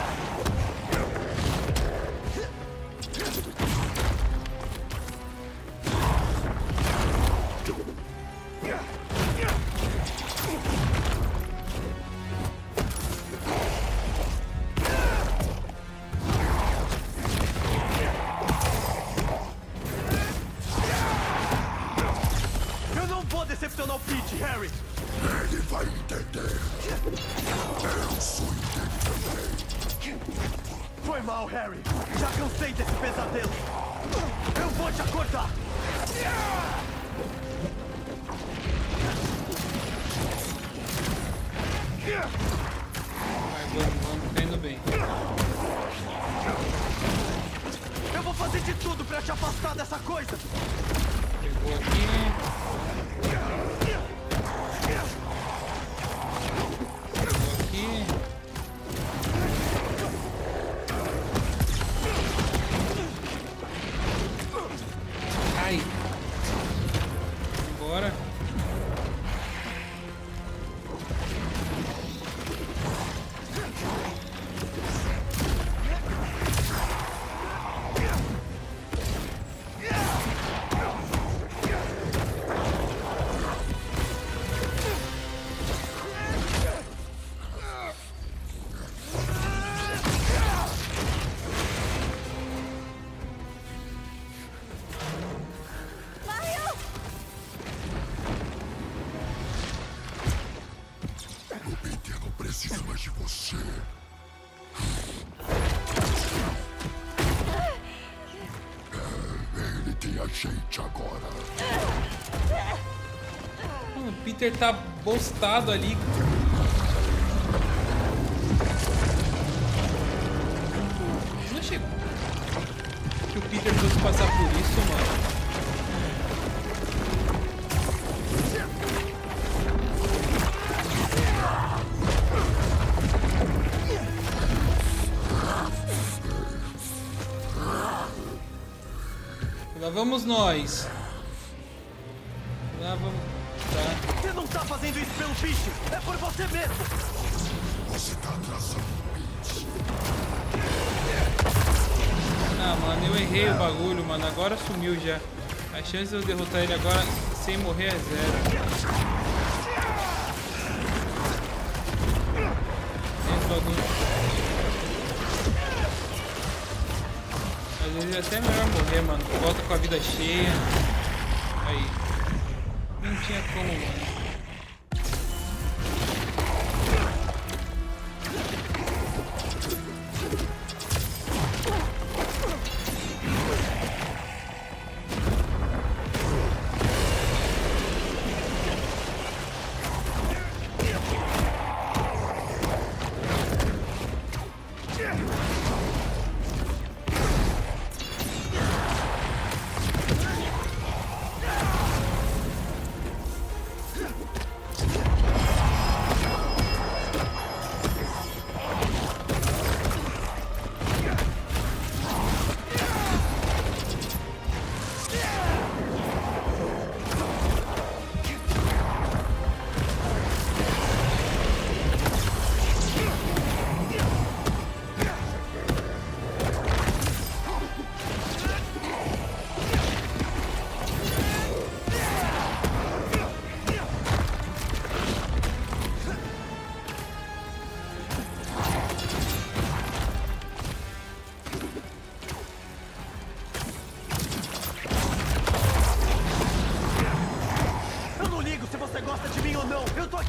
Eu não vou decepcionar o Pete, Harry. Ele vai entender. Eu sou dele também. Foi mal, Harry. Já cansei desse pesadelo. Eu vou te acordar. Vai, vamos, tá indo bem. Eu vou fazer de tudo pra te afastar dessa coisa. Pegou aqui. Pegou aqui. Ai. Bora. O Peter não precisa mais de você. Ele tem a gente agora. Mano, o Peter tá bostado ali. Não achei que o Peter fosse passar por isso, mano. Lá vamos nós. Lá vamos. Tá. Você não tá fazendo isso pelo bicho. É por você mesmo. Você tá atrasando o Pete. Ah, mano, eu errei o bagulho, mano. Agora sumiu já. A chance de eu derrotar ele agora sem morrer é zero. Esse bagulho. Às vezes é até melhor morrer, mano. Volta com a vida cheia. Aí. Não tinha como, mano.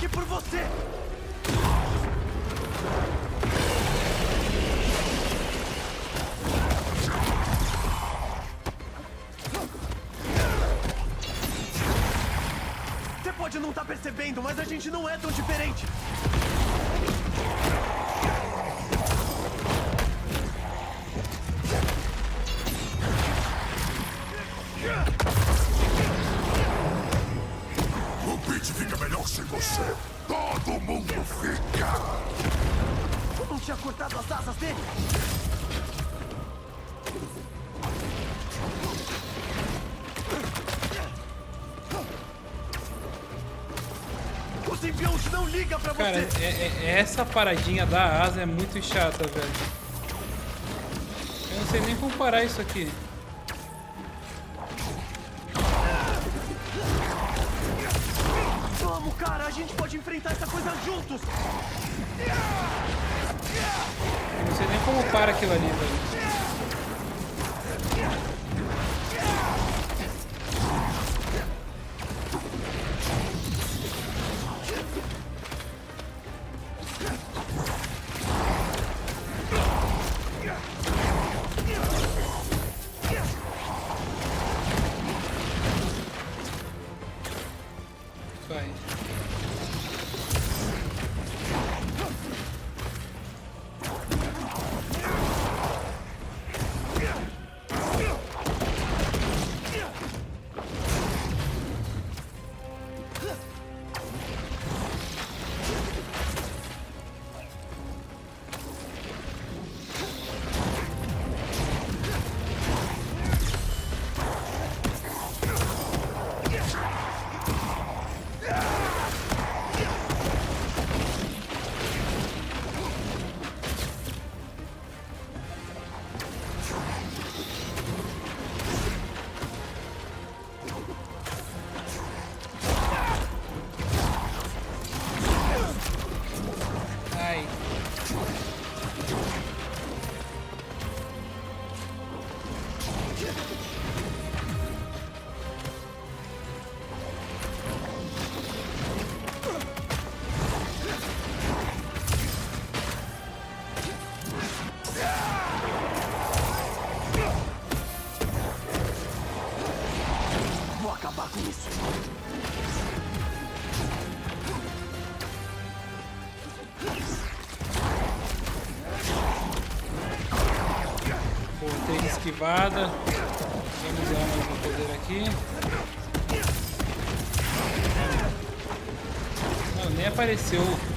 aqui por você! Você pode não estar percebendo, mas a gente não é tão diferente! O Pete fica melhor sem você. Todo mundo fica. Eu não tinha cortado as asas dele? O simbionte não liga pra Cara, você! essa paradinha da asa é muito chata, velho. Eu não sei nem comparar isso aqui. Vamos, cara! A gente pode enfrentar essa coisa juntos! Eu não sei nem como para aquilo ali, velho. Vai. Ai. Vou acabar com isso! Pô, tem esquivada. Vamos usar mais um poder aqui. Não, nem apareceu.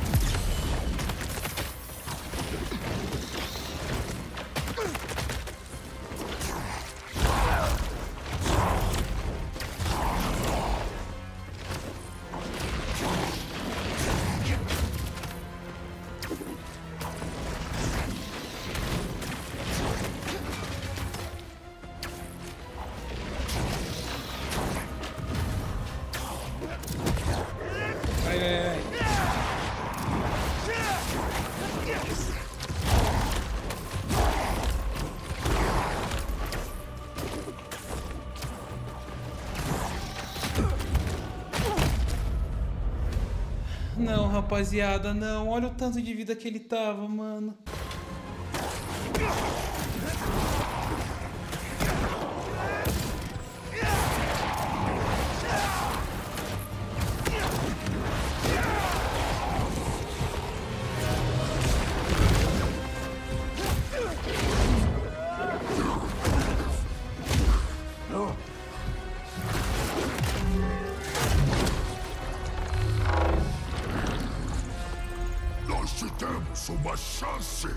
Vai, vai, vai. Não, rapaziada, não. Olha o tanto de vida que ele tava, mano. Nós te demos uma chance.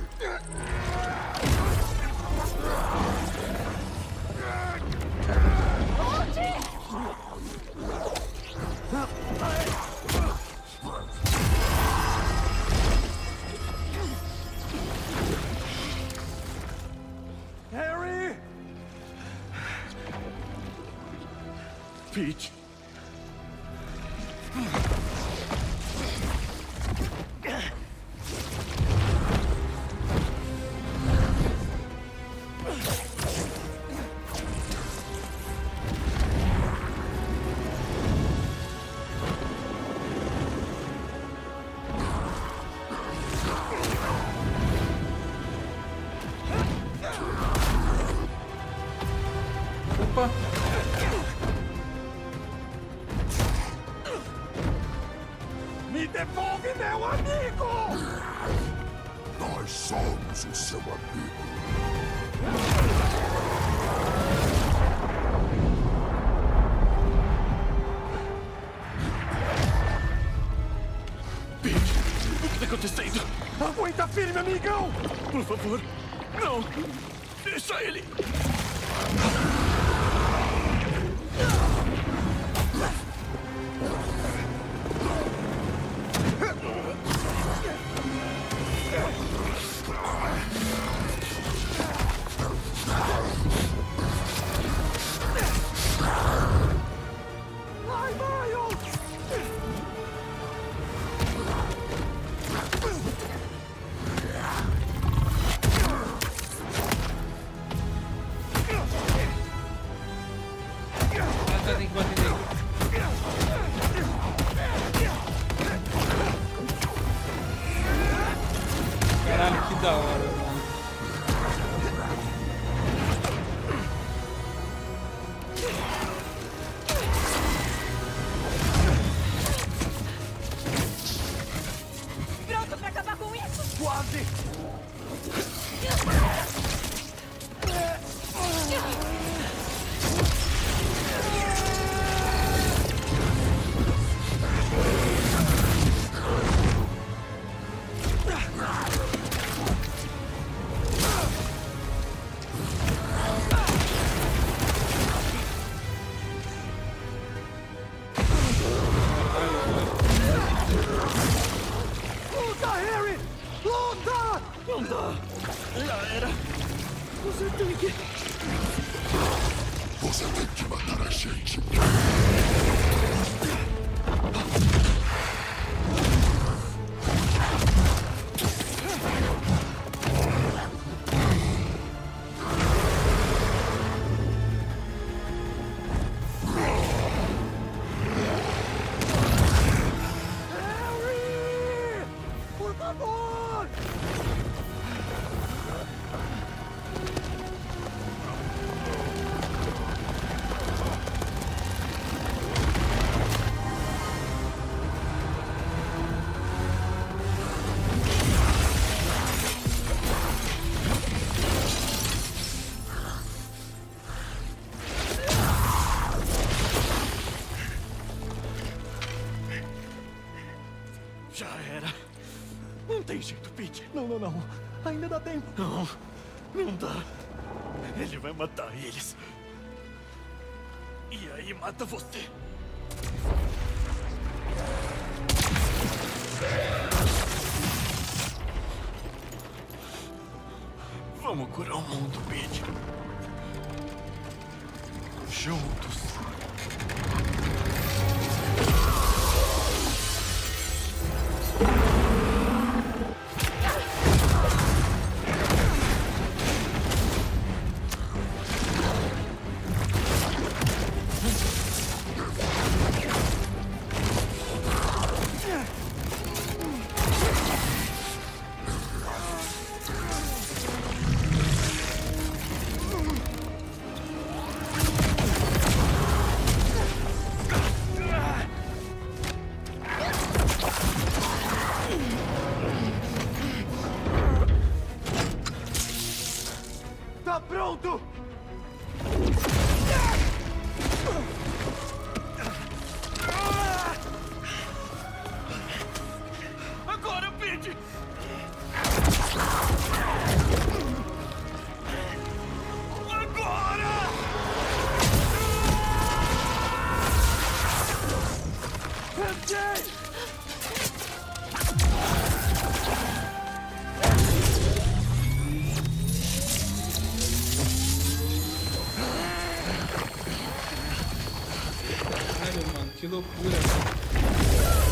Harry! Pete. Devolve meu amigo! Nós somos o seu amigo. Pete, o que tá acontecendo? Aguenta firme, amigão! Por favor, não! Deixa ele! Vai, Miles! Ah, tá, tem que bater nele. Caralho, que da hora, mano. Pronto pra acabar com isso? Quase! Luta, Harry! Luta! Não dá! Já era! Você tem que... Você tem que matar a gente. Harry! Por favor! Já era. Não tem jeito, Pete. Não, não, não. Ainda dá tempo. Não, não dá. Ele vai matar eles. E aí mata você. Vamos curar o mundo, Pete. Juntos. Tá pronto! Agora, Pete! Agora! MJ! Caralho, mano, que loucura, mano.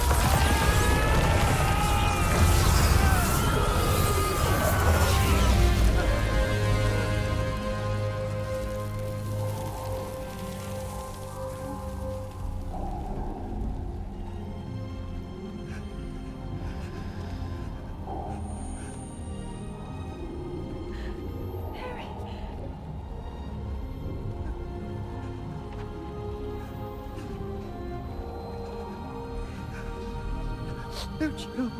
Eu te amo.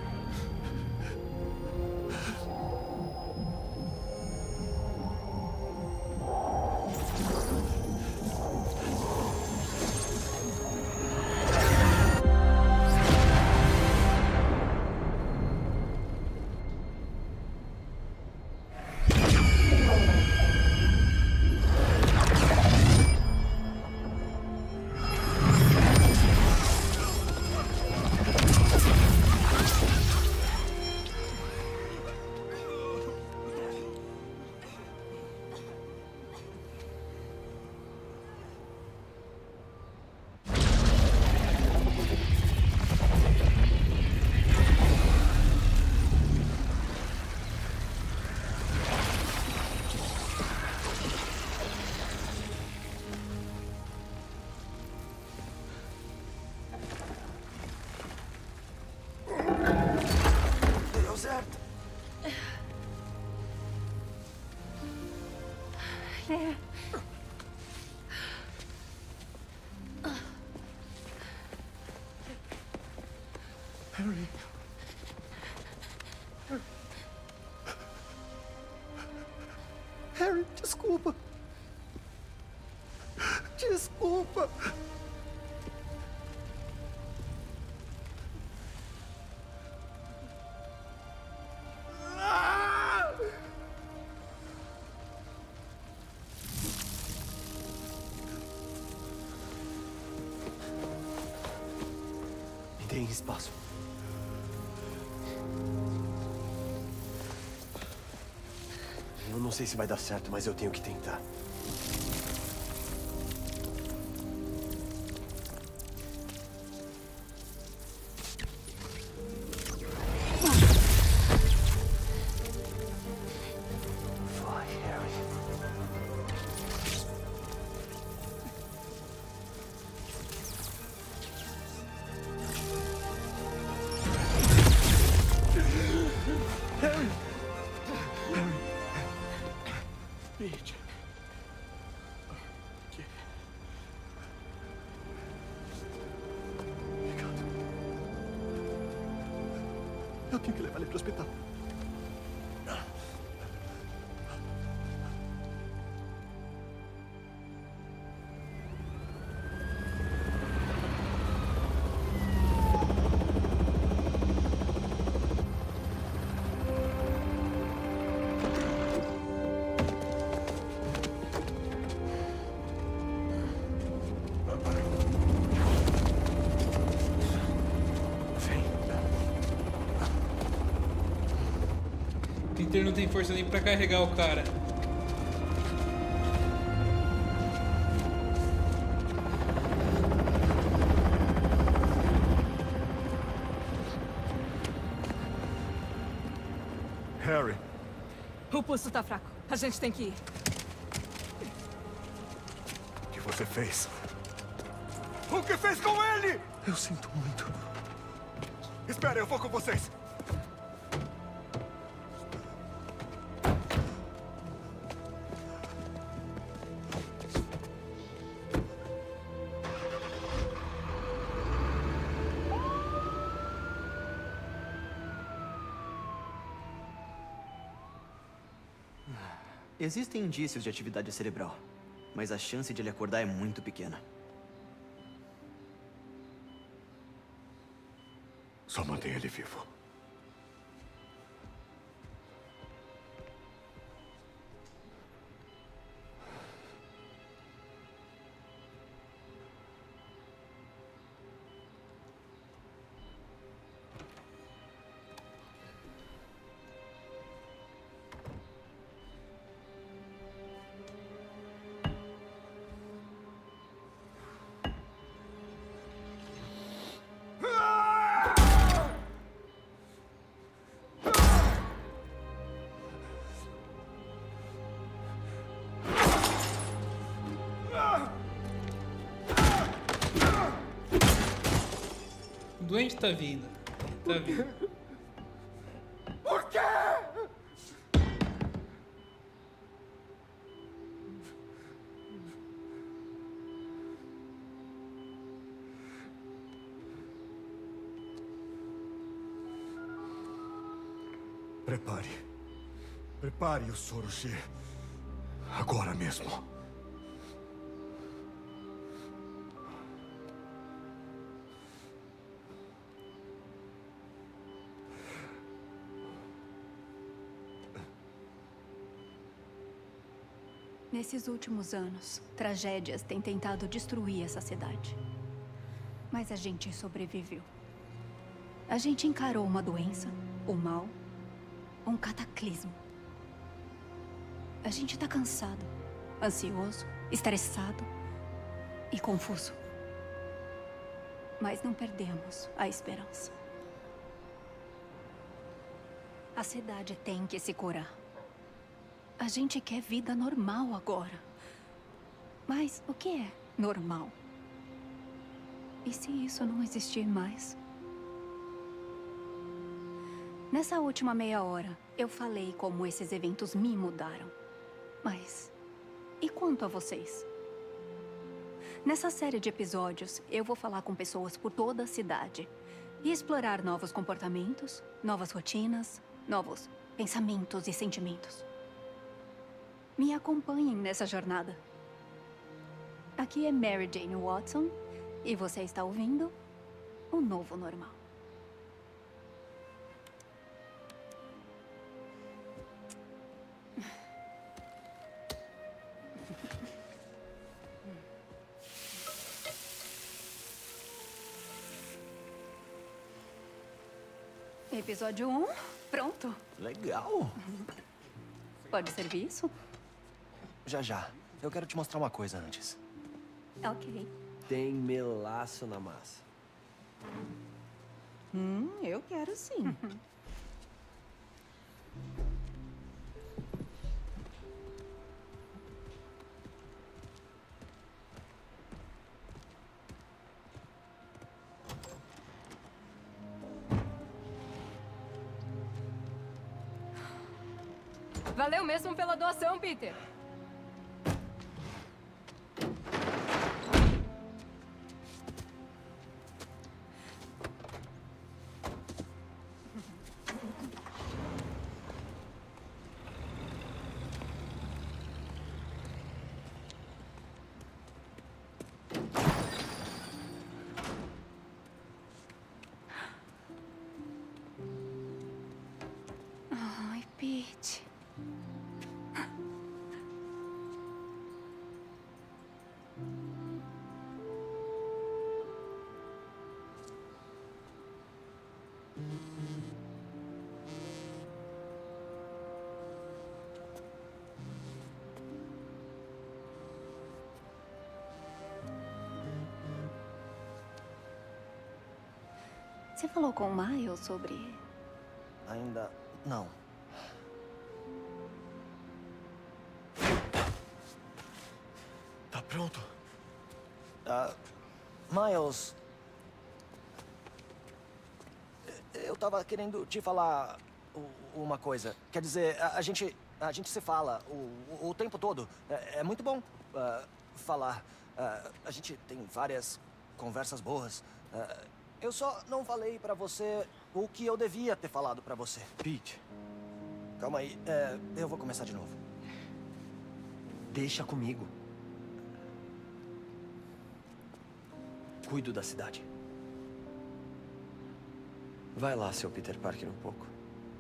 Deu certo. É. Harry. Harry, desculpa. Desculpa. Me deem espaço. Eu não sei se vai dar certo, mas eu tenho que tentar. Vai, Harry. Pete. Obrigado. Eu tenho que levar ele para o hospital. Peter não tem força nem pra carregar o cara. Harry. O pulso tá fraco. A gente tem que ir. O que você fez? O que fez com ele? Eu sinto muito. Espera, eu vou com vocês. Existem indícios de atividade cerebral, mas a chance de ele acordar é muito pequena. Só mantenha ele vivo. O doente tá vindo. Tá vindo. Por quê? Prepare o Soroshi. Agora mesmo. Nesses últimos anos, tragédias têm tentado destruir essa cidade. Mas a gente sobreviveu. A gente encarou uma doença, o mal, um cataclismo. A gente tá cansado, ansioso, estressado e confuso. Mas não perdemos a esperança. A cidade tem que se curar. A gente quer vida normal agora. Mas o que é normal? E se isso não existir mais? Nessa última meia hora, eu falei como esses eventos me mudaram. Mas e quanto a vocês? Nessa série de episódios, eu vou falar com pessoas por toda a cidade e explorar novos comportamentos, novas rotinas, novos pensamentos e sentimentos. Me acompanhem nessa jornada. Aqui é Mary Jane Watson e você está ouvindo O Novo Normal. Episódio 1, pronto. Legal. Pode servir isso? Já. Eu quero te mostrar uma coisa antes. Ok. Tem melaço na massa. Eu quero sim. Valeu mesmo pela doação, Peter. Ai, Pete. Você falou com o Miles sobre... Ainda não. Tá pronto? Miles... Eu tava querendo te falar uma coisa. Quer dizer, a gente se fala o tempo todo. É muito bom falar. A gente tem várias conversas boas. Eu só não falei pra você o que eu devia ter falado pra você. Pete. Calma aí. Eu vou começar de novo. Deixa comigo. Cuido da cidade. Vai lá, seu Peter Parker, um pouco.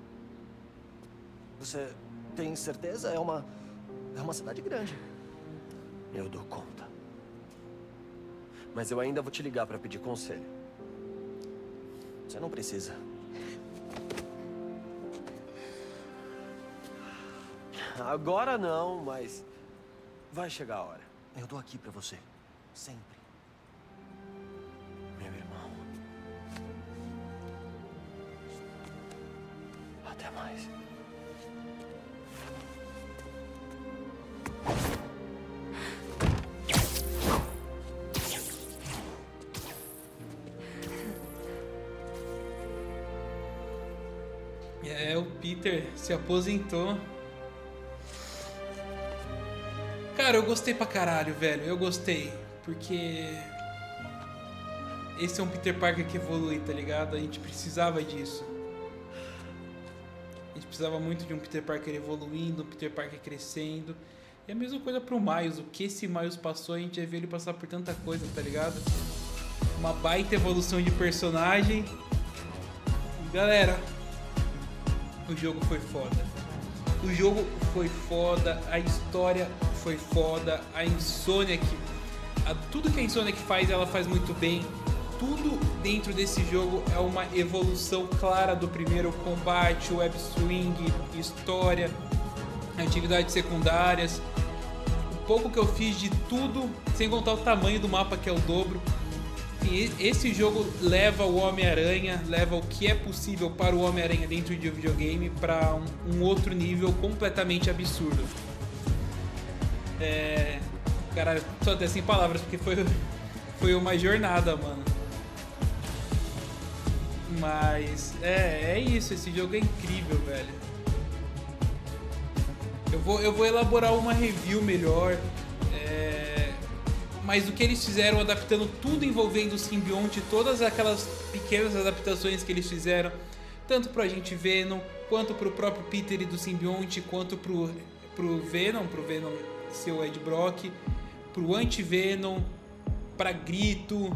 Você tem certeza? É uma cidade grande. Eu dou conta. Mas eu ainda vou te ligar pra pedir conselho. Você não precisa. Agora não, mas vai chegar a hora. Eu tô aqui pra você. Sempre. Meu irmão. Até mais. O Peter se aposentou. Cara, eu gostei pra caralho, velho. Eu gostei. Porque esse é um Peter Parker que evolui, tá ligado? A gente precisava disso. A gente precisava muito de um Peter Parker evoluindo, um Peter Parker crescendo. E a mesma coisa pro Miles. O que esse Miles passou, a gente ia ver ele passar por tanta coisa, tá ligado? Uma baita evolução de personagem. E galera, o jogo foi foda. O jogo foi foda, a história foi foda, a Insomniac, tudo que a Insomniac faz, ela faz muito bem. Tudo dentro desse jogo é uma evolução clara do primeiro: combate, web swing, história, atividades secundárias. O pouco que eu fiz de tudo, sem contar o tamanho do mapa, que é o dobro. Enfim, esse jogo leva o Homem-Aranha, leva o que é possível para o Homem-Aranha dentro de um videogame para um outro nível completamente absurdo. Cara, tô até sem palavras, porque foi uma jornada, mano. Mas é isso, esse jogo é incrível, velho. Eu vou elaborar uma review melhor. Mas o que eles fizeram, adaptando tudo envolvendo o simbionte, todas aquelas pequenas adaptações que eles fizeram, tanto pro Agente Venom, quanto pro próprio Peter e do simbionte, quanto pro Venom ser o Ed Brock, pro Anti-Venom, pra Grito,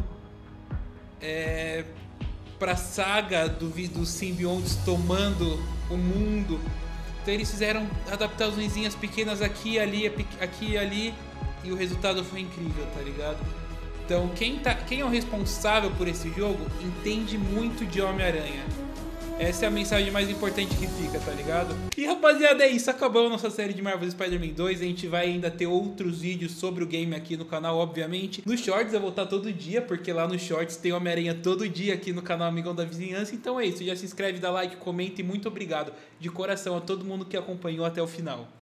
pra saga dos simbiontes tomando o mundo. Então eles fizeram adaptações pequenas aqui e ali, e o resultado foi incrível, tá ligado? Então quem é o responsável por esse jogo entende muito de Homem-Aranha. Essa é a mensagem mais importante que fica, tá ligado? E rapaziada, é isso. Acabou a nossa série de Marvel's Spider-Man 2. A gente vai ainda ter outros vídeos sobre o game aqui no canal, obviamente. Nos Shorts eu vou estar todo dia, porque lá nos Shorts tem Homem-Aranha todo dia aqui no canal Amigão da Vizinhança. Então é isso. Já se inscreve, dá like, comenta e muito obrigado de coração a todo mundo que acompanhou até o final.